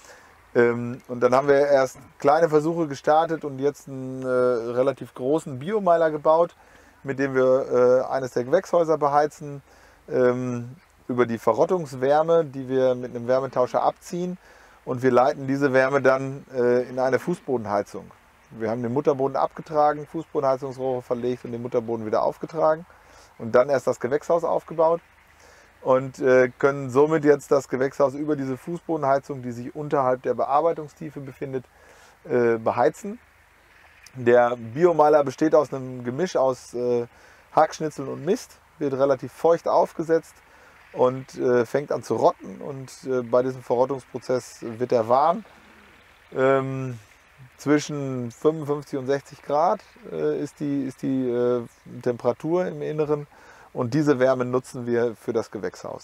Ähm, und dann haben wir erst kleine Versuche gestartet und jetzt einen äh, relativ großen Biomeiler gebaut, mit dem wir äh, eines der Gewächshäuser beheizen, ähm, über die Verrottungswärme, die wir mit einem Wärmetauscher abziehen. Und wir leiten diese Wärme dann äh, in eine Fußbodenheizung. Wir haben den Mutterboden abgetragen, Fußbodenheizungsrohre verlegt und den Mutterboden wieder aufgetragen und dann erst das Gewächshaus aufgebaut und äh, können somit jetzt das Gewächshaus über diese Fußbodenheizung, die sich unterhalb der Bearbeitungstiefe befindet, äh, beheizen. Der Biomeiler besteht aus einem Gemisch aus äh, Hackschnitzeln und Mist, wird relativ feucht aufgesetzt und äh, fängt an zu rotten und äh, bei diesem Verrottungsprozess wird er warm. Ähm, Zwischen fünfundfünfzig und sechzig Grad äh, ist die, ist die äh, Temperatur im Inneren und diese Wärme nutzen wir für das Gewächshaus.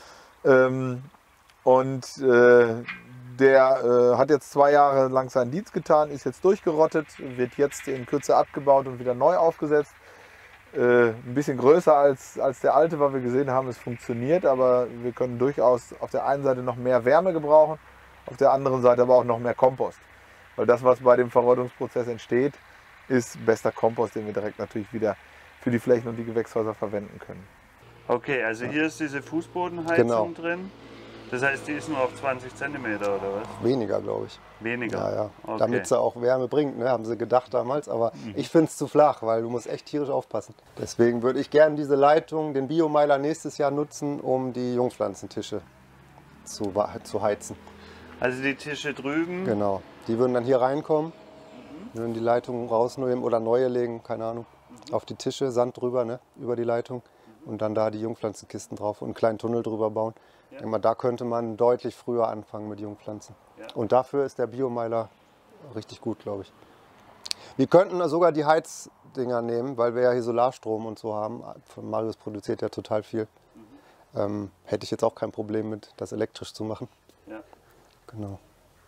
Ähm, und äh, der äh, hat jetzt zwei Jahre lang seinen Dienst getan, ist jetzt durchgerottet, wird jetzt in Kürze abgebaut und wieder neu aufgesetzt. Äh, ein bisschen größer als, als der alte, weil wir gesehen haben, es funktioniert, aber wir können durchaus auf der einen Seite noch mehr Wärme gebrauchen, auf der anderen Seite aber auch noch mehr Kompost. Weil das, was bei dem Verrottungsprozess entsteht, ist bester Kompost, den wir direkt natürlich wieder für die Flächen und die Gewächshäuser verwenden können. Okay, also hier ist diese Fußbodenheizung Genau. drin. Das heißt, die ist nur auf zwanzig Zentimeter oder was? Weniger, glaube ich. Weniger? Ja, ja. Okay. Damit sie auch Wärme bringt, ne? Haben sie gedacht damals. Aber mhm. ich finde es zu flach, weil du musst echt tierisch aufpassen. Deswegen würde ich gerne diese Leitung, den Biomeiler nächstes Jahr nutzen, um die Jungpflanzentische zu, zu heizen. Also die Tische drüben? Genau. Die würden dann hier reinkommen, mhm. würden die Leitung rausnehmen oder neue legen, keine Ahnung, mhm. auf die Tische, Sand drüber, ne, über die Leitung mhm. und dann da die Jungpflanzenkisten drauf und einen kleinen Tunnel drüber bauen. Ja. Immer, da könnte man deutlich früher anfangen mit Jungpflanzen. Ja. Und dafür ist der Biomeiler richtig gut, glaube ich. Wir könnten sogar die Heizdinger nehmen, weil wir ja hier Solarstrom und so haben. Von Marius produziert ja total viel. Mhm. Ähm, hätte ich jetzt auch kein Problem mit, das elektrisch zu machen. Ja. Genau.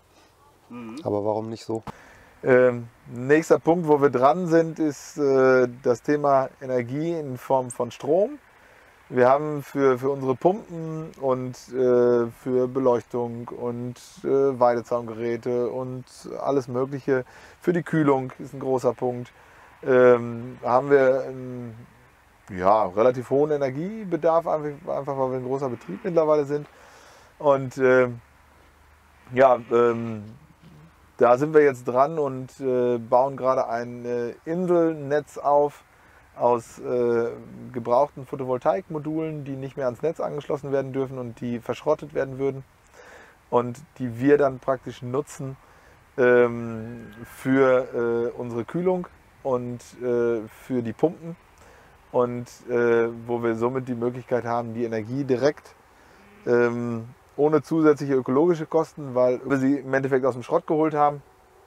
Mhm. Aber warum nicht so? Ähm, nächster Punkt, wo wir dran sind, ist äh, das Thema Energie in Form von Strom. Wir haben für, für unsere Pumpen und äh, für Beleuchtung und äh, Weidezaungeräte und alles Mögliche, für die Kühlung ist ein großer Punkt, ähm, haben wir einen ja, relativ hohen Energiebedarf, einfach, einfach weil wir ein großer Betrieb mittlerweile sind. Und äh, ja, ähm, da sind wir jetzt dran und äh, bauen gerade ein äh, Inselnetz auf aus äh, gebrauchten Photovoltaikmodulen, die nicht mehr ans Netz angeschlossen werden dürfen und die verschrottet werden würden und die wir dann praktisch nutzen ähm, für äh, unsere Kühlung und äh, für die Pumpen und äh, wo wir somit die Möglichkeit haben, die Energie direkt ähm, ohne zusätzliche ökologische Kosten, weil wir sie im Endeffekt aus dem Schrott geholt haben,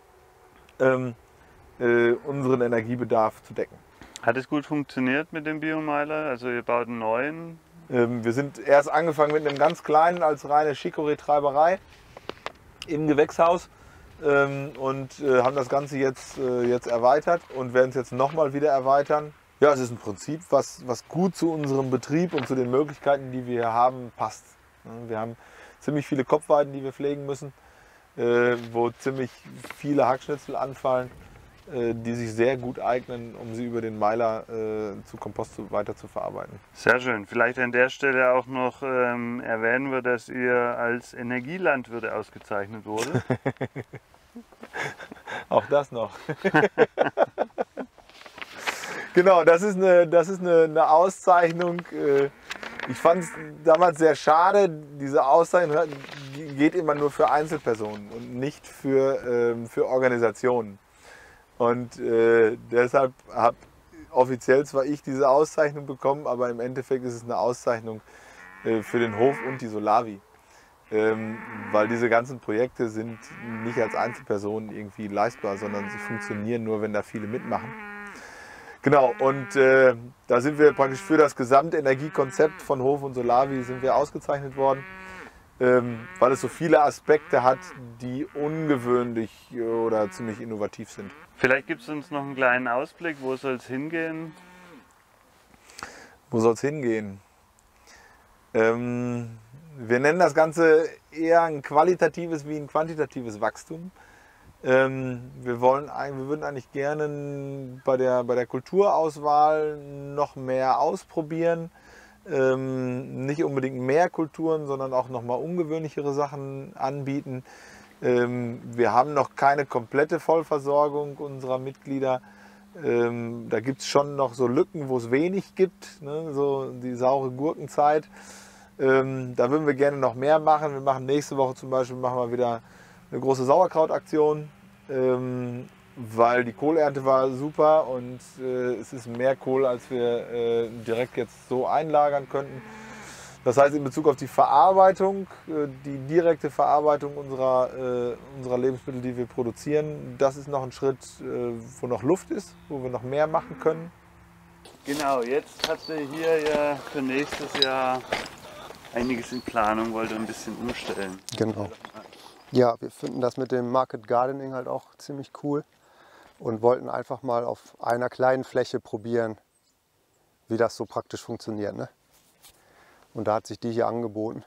ähm, äh, unseren Energiebedarf zu decken. Hat es gut funktioniert mit dem Biomeiler? Also ihr baut einen neuen? Ähm, wir sind erst angefangen mit einem ganz kleinen als reine Chicorée-Treiberei im Gewächshaus ähm, und äh, haben das Ganze jetzt, äh, jetzt erweitert und werden es jetzt nochmal wieder erweitern. Ja, es ist ein Prinzip, was, was gut zu unserem Betrieb und zu den Möglichkeiten, die wir hier haben, passt. Wir haben ziemlich viele Kopfweiden, die wir pflegen müssen, äh, wo ziemlich viele Hackschnitzel anfallen, äh, die sich sehr gut eignen, um sie über den Meiler äh, zu Kompost zu, weiter zu verarbeiten. Sehr schön. Vielleicht an der Stelle auch noch ähm, erwähnen wir, dass ihr als Energielandwirte ausgezeichnet wurde. Auch das noch. Genau, das ist eine, das ist eine, eine Auszeichnung. Äh, Ich fand es damals sehr schade, diese Auszeichnung geht immer nur für Einzelpersonen und nicht für, ähm, für Organisationen. Und äh, deshalb habe offiziell zwar ich diese Auszeichnung bekommen, aber im Endeffekt ist es eine Auszeichnung äh, für den Hof und die Solavi. Ähm, weil diese ganzen Projekte sind nicht als Einzelpersonen irgendwie leistbar, sondern sie funktionieren nur, wenn da viele mitmachen. Genau, und äh, da sind wir praktisch für das gesamte Energiekonzept von Hof und Solavi sind wir ausgezeichnet worden, ähm, weil es so viele Aspekte hat, die ungewöhnlich oder ziemlich innovativ sind. Vielleicht gibt es uns noch einen kleinen Ausblick, wo soll es hingehen? Wo soll es hingehen? Ähm, wir nennen das Ganze eher ein qualitatives wie ein quantitatives Wachstum. Ähm, wir, wollen, wir würden eigentlich gerne bei der, bei der Kulturauswahl noch mehr ausprobieren. Ähm, nicht unbedingt mehr Kulturen, sondern auch noch mal ungewöhnlichere Sachen anbieten. Ähm, wir haben noch keine komplette Vollversorgung unserer Mitglieder. Ähm, da gibt es schon noch so Lücken, wo es wenig gibt, ne? So die saure Gurkenzeit. Ähm, da würden wir gerne noch mehr machen. Wir machen nächste Woche zum Beispiel machen wir wieder eine große Sauerkrautaktion, ähm, weil die Kohlernte war super und äh, es ist mehr Kohl, als wir äh, direkt jetzt so einlagern könnten. Das heißt, in Bezug auf die Verarbeitung, äh, die direkte Verarbeitung unserer, äh, unserer Lebensmittel, die wir produzieren, das ist noch ein Schritt, äh, wo noch Luft ist, wo wir noch mehr machen können. Genau, jetzt habt ihr hier ja für nächstes Jahr einiges in Planung, wollt ihr ein bisschen umstellen. Genau. Ja, wir finden das mit dem Market Gardening halt auch ziemlich cool und wollten einfach mal auf einer kleinen Fläche probieren, wie das so praktisch funktioniert, ne? Und da hat sich die hier angeboten.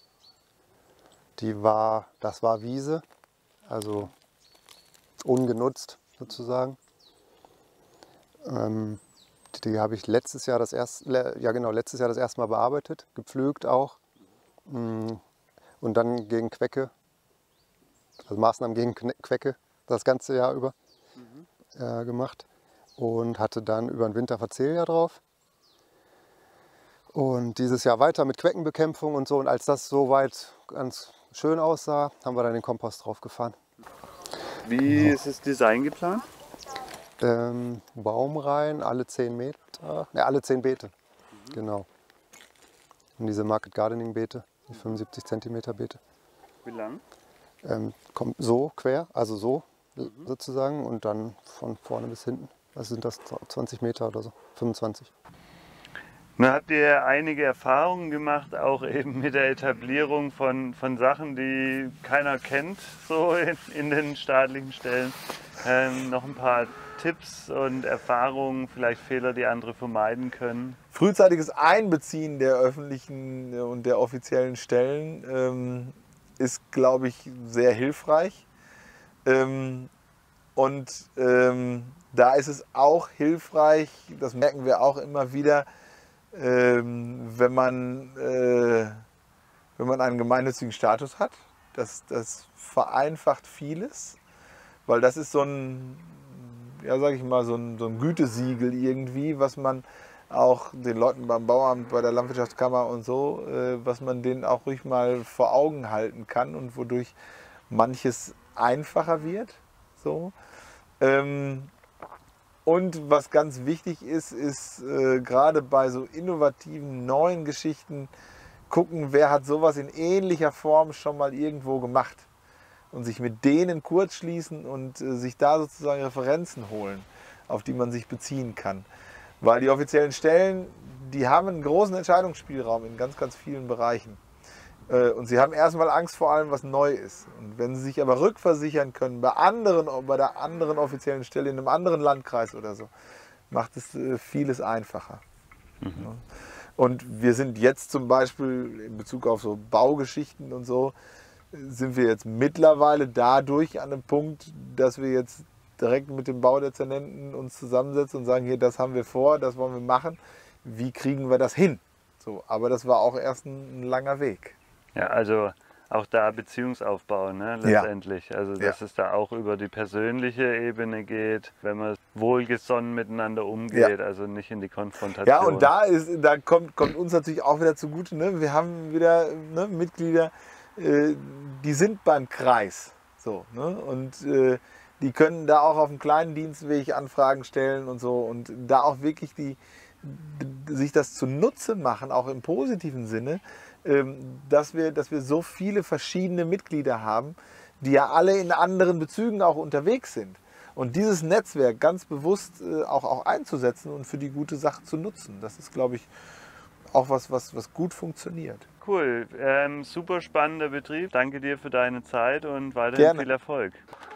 Die war, das war Wiese, also ungenutzt sozusagen. Ähm, die die habe ich letztes Jahr das erste, ja genau, letztes Jahr das erste Mal bearbeitet, gepflügt auch. Und dann gegen Quecke, also Maßnahmen gegen Quecke das ganze Jahr über mhm. äh, gemacht. Und hatte dann über den Winter Facelia drauf. Und dieses Jahr weiter mit Queckenbekämpfung und so. Und als das soweit ganz schön aussah, haben wir dann den Kompost drauf gefahren. Wie ja. ist das Design geplant? Ähm, Baumreihen, alle zehn Meter, ne, alle zehn Beete, mhm. genau. Und diese Market Gardening Beete, die fünfundsiebzig Zentimeter Beete. Wie lang? Ähm, kommt so quer, also so mhm. sozusagen und dann von vorne bis hinten. Was sind das, zwanzig Meter oder so, fünfundzwanzig. Nun habt ihr einige Erfahrungen gemacht, auch eben mit der Etablierung von, von Sachen, die keiner kennt, so in, in den staatlichen Stellen. Ähm, noch ein paar Tipps und Erfahrungen, vielleicht Fehler, die andere vermeiden können? Frühzeitiges Einbeziehen der öffentlichen und der offiziellen Stellen ähm, ist, glaube ich, sehr hilfreich. Ähm, und ähm, da ist es auch hilfreich, das merken wir auch immer wieder, ähm, wenn man, äh, wenn man einen gemeinnützigen Status hat. Das, das vereinfacht vieles, weil das ist so ein, ja, sag ich mal, so ein, so ein Gütesiegel irgendwie, was man auch den Leuten beim Bauamt, bei der Landwirtschaftskammer und so, äh, was man denen auch ruhig mal vor Augen halten kann und wodurch manches einfacher wird. So. Ähm, und was ganz wichtig ist, ist äh, gerade bei so innovativen, neuen Geschichten gucken, wer hat sowas in ähnlicher Form schon mal irgendwo gemacht. Und sich mit denen kurzschließen und äh, sich da sozusagen Referenzen holen, auf die man sich beziehen kann. Weil die offiziellen Stellen, die haben einen großen Entscheidungsspielraum in ganz, ganz vielen Bereichen. Äh, und sie haben erstmal Angst vor allem, was neu ist. Und wenn sie sich aber rückversichern können bei, anderen, bei der anderen offiziellen Stelle in einem anderen Landkreis oder so, macht es äh, vieles einfacher. Mhm. Ja. Und wir sind jetzt zum Beispiel in Bezug auf so Baugeschichten und so, sind wir jetzt mittlerweile dadurch an einem Punkt, dass wir jetzt direkt mit dem Baudezernenten uns zusammensetzen und sagen, hier, das haben wir vor, das wollen wir machen. Wie kriegen wir das hin? So, aber das war auch erst ein, ein langer Weg. Ja, also auch da Beziehungsaufbau, ne, letztendlich. Ja. Also dass ja. es da auch über die persönliche Ebene geht, wenn man wohlgesonnen miteinander umgeht, ja. also nicht in die Konfrontation. Ja, und da, ist, da kommt, kommt uns natürlich auch wieder zugute, ne? Wir haben wieder ne, Mitglieder, äh, die sind beim Kreis. So, ne? Und äh, die können da auch auf dem kleinen Dienstweg Anfragen stellen und so. Und da auch wirklich die, die, sich das zunutze machen, auch im positiven Sinne, ähm, dass wir, dass wir so viele verschiedene Mitglieder haben, die ja alle in anderen Bezügen auch unterwegs sind. Und dieses Netzwerk ganz bewusst äh, auch, auch einzusetzen und für die gute Sache zu nutzen, das ist, glaube ich, auch was, was, was gut funktioniert. Cool, ähm, super spannender Betrieb. Danke dir für deine Zeit und weiterhin Gerne. viel Erfolg.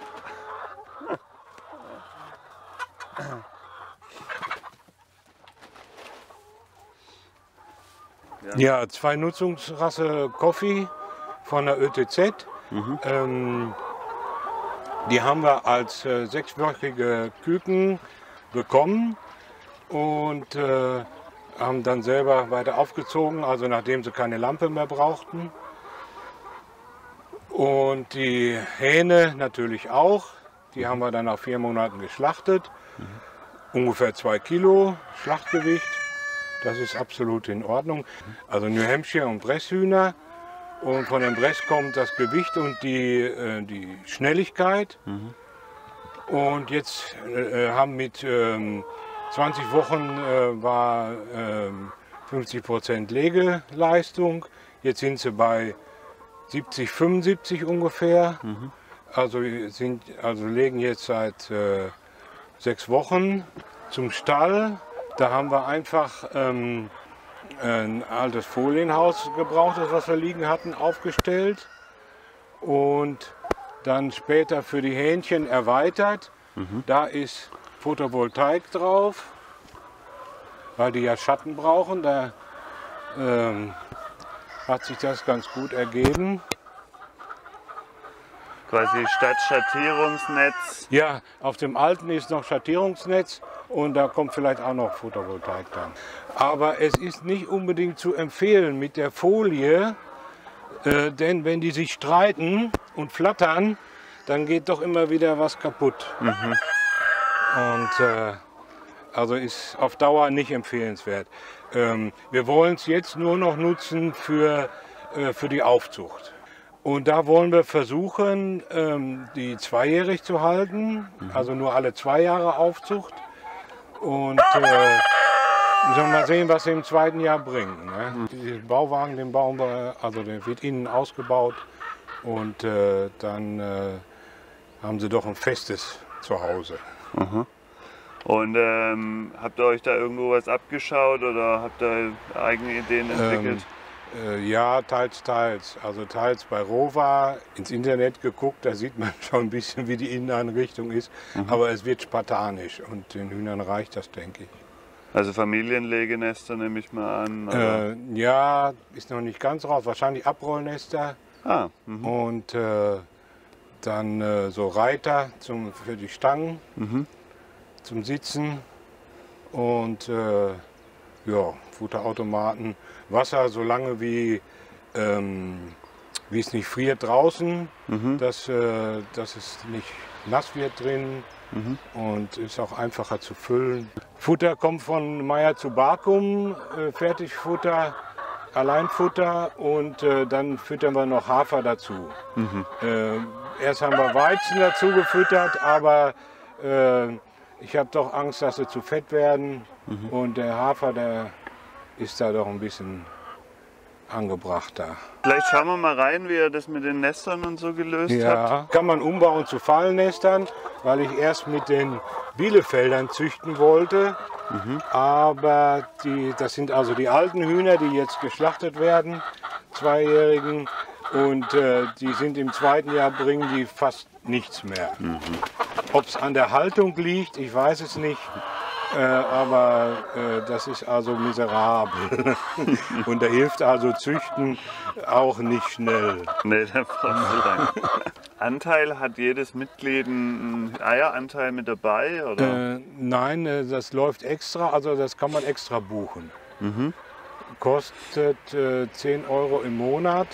Ja, zwei Nutzungsrasse Coffee von der Ö T Z. Mhm. Ähm, die haben wir als äh, sechswöchige Küken bekommen und äh, haben dann selber weiter aufgezogen, also nachdem sie keine Lampe mehr brauchten. Und die Hähne natürlich auch. Die haben wir dann nach vier Monaten geschlachtet. Mhm. Ungefähr zwei Kilo Schlachtgewicht. Das ist absolut in Ordnung. Also New Hampshire und Bresshühner. Und von dem Bress kommt das Gewicht und die, äh, die Schnelligkeit. Mhm. Und jetzt äh, haben mit ähm, zwanzig Wochen äh, war äh, fünfzig Prozent Legeleistung. Jetzt sind sie bei siebzig, fünfundsiebzig ungefähr. Mhm. Also, sind, also legen jetzt seit äh, sechs Wochen zum Stall. Da haben wir einfach ähm, ein altes Folienhaus gebraucht, das was wir liegen hatten, aufgestellt. Und dann später für die Hähnchen erweitert. Mhm. Da ist Photovoltaik drauf, weil die ja Schatten brauchen. Da ähm, hat sich das ganz gut ergeben. Quasi statt Schattierungsnetz. Ja, auf dem alten ist noch Schattierungsnetz und da kommt vielleicht auch noch Photovoltaik dann. Aber es ist nicht unbedingt zu empfehlen mit der Folie, äh, denn wenn die sich streiten und flattern, dann geht doch immer wieder was kaputt. Mhm. Und äh, also ist auf Dauer nicht empfehlenswert. Ähm, wir wollen es jetzt nur noch nutzen für, äh, für die Aufzucht. Und da wollen wir versuchen, ähm, die zweijährig zu halten, mhm. also nur alle zwei Jahre Aufzucht. Und äh, wir sollen mal sehen, was sie im zweiten Jahr bringen. Ne? Mhm. Den Bauwagen, den bauen wir, also der wird innen ausgebaut und äh, dann äh, haben sie doch ein festes Zuhause. Mhm. Und ähm, habt ihr euch da irgendwo was abgeschaut oder habt ihr eigene Ideen entwickelt? Ähm, äh, ja, teils, teils. Also teils bei Rova ins Internet geguckt, da sieht man schon ein bisschen, wie die Inneneinrichtung ist. Mhm. Aber es wird spartanisch und den Hühnern reicht das, denke ich. Also Familienlegenester nehme ich mal an? Äh, ja, ist noch nicht ganz raus. Wahrscheinlich Abrollnester. Ah, mhm. Und äh, dann äh, so Reiter zum, für die Stangen. Mhm. Zum Sitzen und äh, ja, Futterautomaten, Wasser so lange wie, ähm, wie es nicht friert draußen, mhm. dass, äh, dass es nicht nass wird drin mhm. und ist auch einfacher zu füllen. Futter kommt von Meyer zu Barkum, äh, Fertigfutter, Alleinfutter und äh, dann füttern wir noch Hafer dazu. Mhm. Äh, erst haben wir Weizen dazu gefüttert, aber äh, ich habe doch Angst, dass sie zu fett werden mhm. und der Hafer, der ist da doch ein bisschen angebrachter. Vielleicht schauen wir mal rein, wie ihr das mit den Nestern und so gelöst ja, habt. Ja, kann man umbauen zu Fallnestern, weil ich erst mit den Bielefeldern züchten wollte. Mhm. Aber die, das sind also die alten Hühner, die jetzt geschlachtet werden, zweijährigen. Und äh, die sind im zweiten Jahr, bringen die fast nichts mehr. Mhm. Ob es an der Haltung liegt, ich weiß es nicht, äh, aber äh, das ist also miserabel. Und da hilft also Züchten auch nicht schnell. Nee, da brauchst du lang. Anteil, hat jedes Mitglied einen Eieranteil mit dabei? Oder? Äh, nein, äh, das läuft extra, also das kann man extra buchen. Mhm. Kostet äh, zehn Euro im Monat.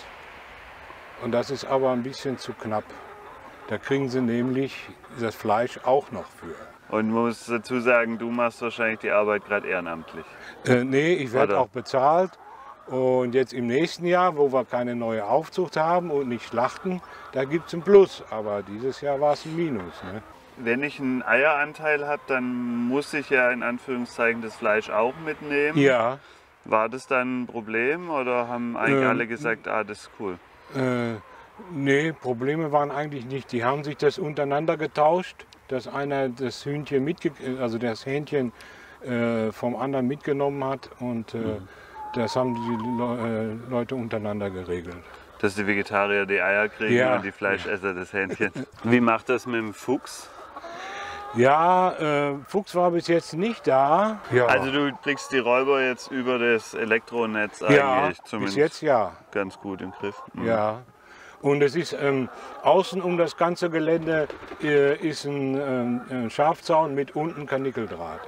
Und das ist aber ein bisschen zu knapp. Da kriegen sie nämlich das Fleisch auch noch für. Und man muss dazu sagen, du machst wahrscheinlich die Arbeit gerade ehrenamtlich. Äh, nee, ich werde auch bezahlt. Und jetzt im nächsten Jahr, wo wir keine neue Aufzucht haben und nicht schlachten, da gibt es ein Plus. Aber dieses Jahr war es ein Minus. Ne? Wenn ich einen Eieranteil habe, dann muss ich ja in Anführungszeichen das Fleisch auch mitnehmen. Ja. War das dann ein Problem oder haben eigentlich Ähm, alle gesagt, ah, das ist cool? Äh, nee, Probleme waren eigentlich nicht. Die haben sich das untereinander getauscht, dass einer das Hühnchen mitge also das Hähnchen äh, vom anderen mitgenommen hat und äh, mhm. das haben die Le äh, Leute untereinander geregelt. Dass die Vegetarier die Eier kriegen Ja. und die Fleischesser das Hähnchen. Wie macht das mit dem Fuchs? Ja, äh, Fuchs war bis jetzt nicht da. Ja, Also du kriegst die Räuber jetzt über das Elektronetz ja eigentlich zumindest bis jetzt ja. ganz gut im Griff. Mhm. Ja. Und es ist ähm, außen um das ganze Gelände äh, ist ein, ähm, ein Schafzaun mit unten Karnickeldraht.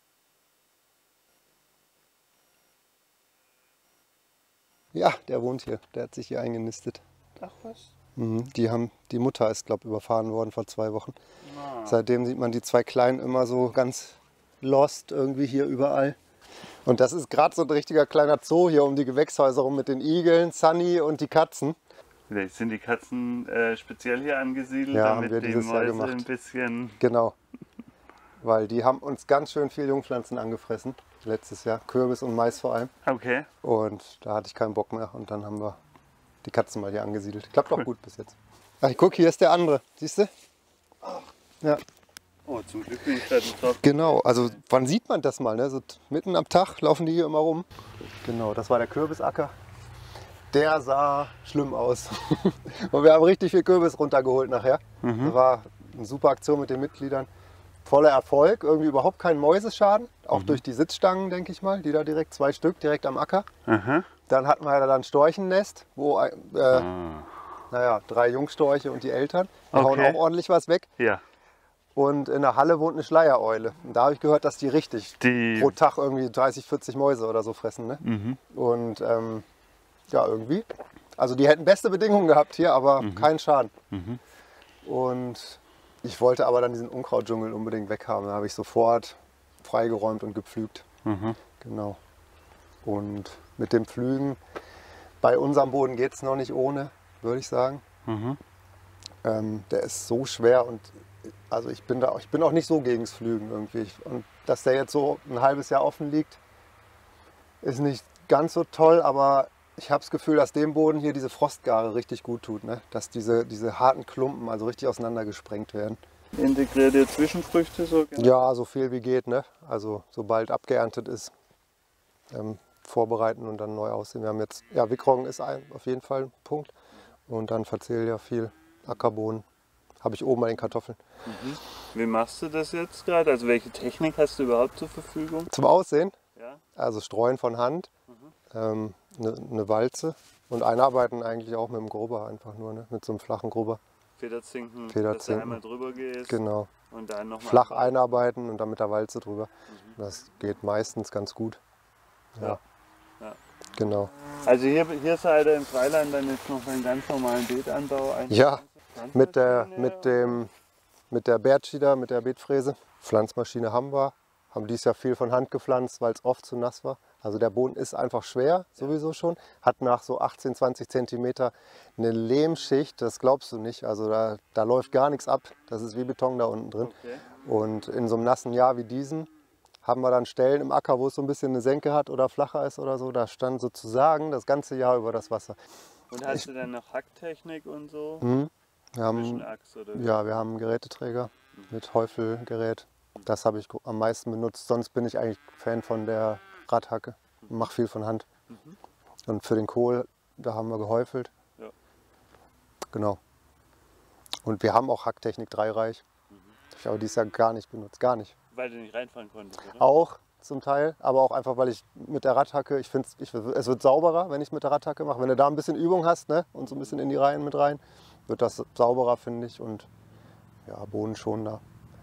Ja, der wohnt hier. Der hat sich hier eingenistet. Ach was? Mhm. Die, haben, die Mutter ist, glaube ich, überfahren worden vor zwei Wochen. Ah. Seitdem sieht man die zwei Kleinen immer so ganz lost irgendwie hier überall. Und das ist gerade so ein richtiger kleiner Zoo hier um die Gewächshäuser rum mit den Igeln, Sunny und die Katzen. Vielleicht sind die Katzen äh, speziell hier angesiedelt, Ja, damit haben wir die dieses Jahr Mäuse gemacht. ein bisschen... Genau. Weil die haben uns ganz schön viel Jungpflanzen angefressen. Letztes Jahr. Kürbis und Mais vor allem. Okay. Und da hatte ich keinen Bock mehr. Und dann haben wir die Katzen mal hier angesiedelt. Klappt auch gut bis jetzt. Ach, guck, hier ist der andere. Siehst du? Ja. Oh, zum Glück bin ich gerade drauf. Genau, also wann sieht man das mal? Ne? So mitten am Tag laufen die hier immer rum. Genau, das war der Kürbisacker. Der sah schlimm aus. Und wir haben richtig viel Kürbis runtergeholt nachher. Mhm. Das war eine super Aktion mit den Mitgliedern. Voller Erfolg, irgendwie überhaupt kein Mäuseschaden. Auch mhm. durch die Sitzstangen, denke ich mal. Die da direkt, zwei Stück, direkt am Acker. Mhm. Dann hatten wir da ein Storchennest, wo äh, ah. naja, drei Jungstörche und die Eltern. Die Okay. hauen auch ordentlich was weg. Ja. Und in der Halle wohnt eine Schleiereule. Und da habe ich gehört, dass die richtig Die... pro Tag irgendwie dreißig, vierzig Mäuse oder so fressen. Ne? Mhm. Und ähm, ja, irgendwie. Also die hätten beste Bedingungen gehabt hier, aber Mhm. keinen Schaden. Mhm. Und ich wollte aber dann diesen Unkrautdschungel unbedingt weghaben. Da habe ich sofort freigeräumt und gepflügt. Mhm. Genau. Und mit dem Pflügen, bei unserem Boden geht es noch nicht ohne, würde ich sagen. Mhm. Ähm, der ist so schwer und also ich bin, da, ich bin auch nicht so gegen das Pflügen irgendwie. Und dass der jetzt so ein halbes Jahr offen liegt, ist nicht ganz so toll, aber ich habe das Gefühl, dass dem Boden hier diese Frostgare richtig gut tut. Ne? Dass diese, diese harten Klumpen also richtig auseinandergesprengt werden. Integriert ihr Zwischenfrüchte so? Genau? Ja, so viel wie geht. Ne? Also sobald abgeerntet ist, ähm, vorbereiten und dann neu aussehen. Wir haben jetzt, ja, Wickroggen ist ein, auf jeden Fall ein Punkt. Und dann Facelia viel, Ackerbohnen. Habe ich oben bei den Kartoffeln. Mhm. Wie machst du das jetzt gerade? Also welche Technik hast du überhaupt zur Verfügung? Zum Aussehen, Ja. also streuen von Hand, Mhm. ähm, eine, eine Walze und einarbeiten eigentlich auch mit dem Grubber einfach nur, ne? Mit so einem flachen Grubber. Federzinken, dass Federzinken. du einmal drüber gehst Genau. und dann nochmal Flach einarbeiten und dann mit der Walze drüber. Mhm. Das geht meistens ganz gut. Ja. Ja. Ja. Genau. Also hier, hier seid ihr im Freiland dann jetzt noch einen ganz normalen Beetanbau ein. Ja, Ganz mit der, Maschine, mit dem, mit der Bertschieder, mit der Beetfräse. Pflanzmaschine haben wir. Haben dieses Jahr viel von Hand gepflanzt, weil es oft zu nass war. Also der Boden ist einfach schwer, sowieso schon. Hat nach so achtzehn, zwanzig Zentimeter eine Lehmschicht, das glaubst du nicht. Also da, da läuft gar nichts ab. Das ist wie Beton da unten drin. Okay. Und in so einem nassen Jahr wie diesen haben wir dann Stellen im Acker, wo es so ein bisschen eine Senke hat oder flacher ist oder so. Da stand sozusagen das ganze Jahr über das Wasser. Und hast du dann noch Hacktechnik und so? Mhm. Wir haben, Zwischenachs oder wie? ja, wir haben einen Geräteträger mit Häufelgerät. Das habe ich am meisten benutzt. Sonst bin ich eigentlich Fan von der Radhacke. Mache viel von Hand. Mhm. Und für den Kohl, da haben wir gehäufelt. Ja. Genau. Und wir haben auch Hacktechnik dreireich. Mhm. Habe ich aber dieses Jahr gar nicht benutzt. Gar nicht. Weil du nicht reinfahren konntest, oder? Auch zum Teil, aber auch einfach, weil ich mit der Radhacke, ich finde, ich, es wird sauberer, wenn ich es mit der Radhacke mache. Wenn du da ein bisschen Übung hast, ne, und so ein bisschen in die Reihen mit rein, wird das sauberer, finde ich, und ja, bodenschonender.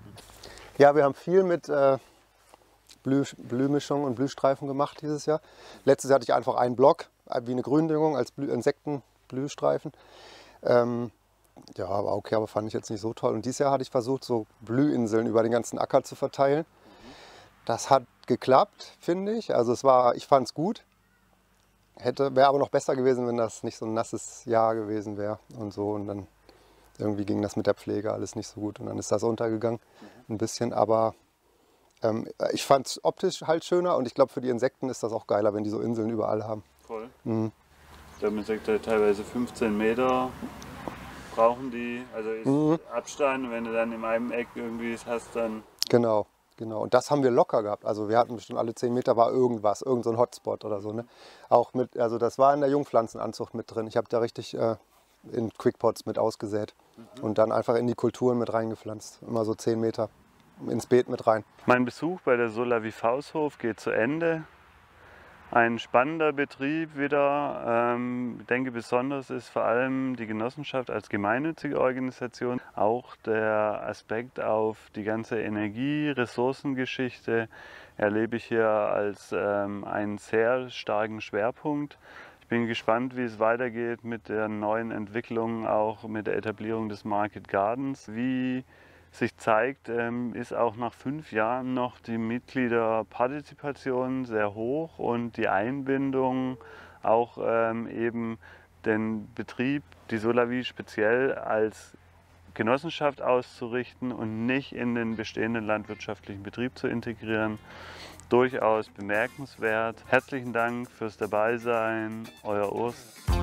Ja, wir haben viel mit äh, Blüh, Blühmischung und Blühstreifen gemacht dieses Jahr. Letztes Jahr hatte ich einfach einen Block, wie eine Gründüngung als Blü Insektenblühstreifen. Ähm, ja, aber okay, aber fand ich jetzt nicht so toll. Und dieses Jahr hatte ich versucht, so Blühinseln über den ganzen Acker zu verteilen. Das hat geklappt, finde ich. Also es war, ich fand es gut. Hätte, wäre aber noch besser gewesen, wenn das nicht so ein nasses Jahr gewesen wäre und so. Und dann irgendwie ging das mit der Pflege alles nicht so gut und dann ist das untergegangen ein bisschen. Aber ähm, ich fand es optisch halt schöner und ich glaube, für die Insekten ist das auch geiler, wenn die so Inseln überall haben. Voll. Mhm. Ich glaube, man sagt ja teilweise fünfzehn Meter brauchen die, also ist Mhm. Abstand, und wenn du dann in einem Eck irgendwie es hast, dann... Genau, genau. Und das haben wir locker gehabt. Also wir hatten bestimmt alle zehn Meter war irgendwas, irgend so ein Hotspot oder so. Ne? Auch mit, also das war in der Jungpflanzenanzucht mit drin. Ich habe da richtig äh, in Quickpots mit ausgesät mhm. und dann einfach in die Kulturen mit reingepflanzt. Immer so zehn Meter ins Beet mit rein. Mein Besuch bei der Solavi Faushof geht zu Ende. Ein spannender Betrieb wieder. Ähm, ich denke, besonders ist vor allem die Genossenschaft als gemeinnützige Organisation. Auch der Aspekt auf die ganze Energie-Ressourcengeschichte erlebe ich hier als ähm, einen sehr starken Schwerpunkt. Ich bin gespannt, wie es weitergeht mit der neuen Entwicklung, auch mit der Etablierung des Market Gardens. Wie sich zeigt, ähm, ist auch nach fünf Jahren noch die Mitgliederpartizipation sehr hoch und die Einbindung auch ähm, eben den Betrieb, die Solavi speziell als Genossenschaft auszurichten und nicht in den bestehenden landwirtschaftlichen Betrieb zu integrieren. Durchaus bemerkenswert. Herzlichen Dank fürs Dabeisein, euer Urs.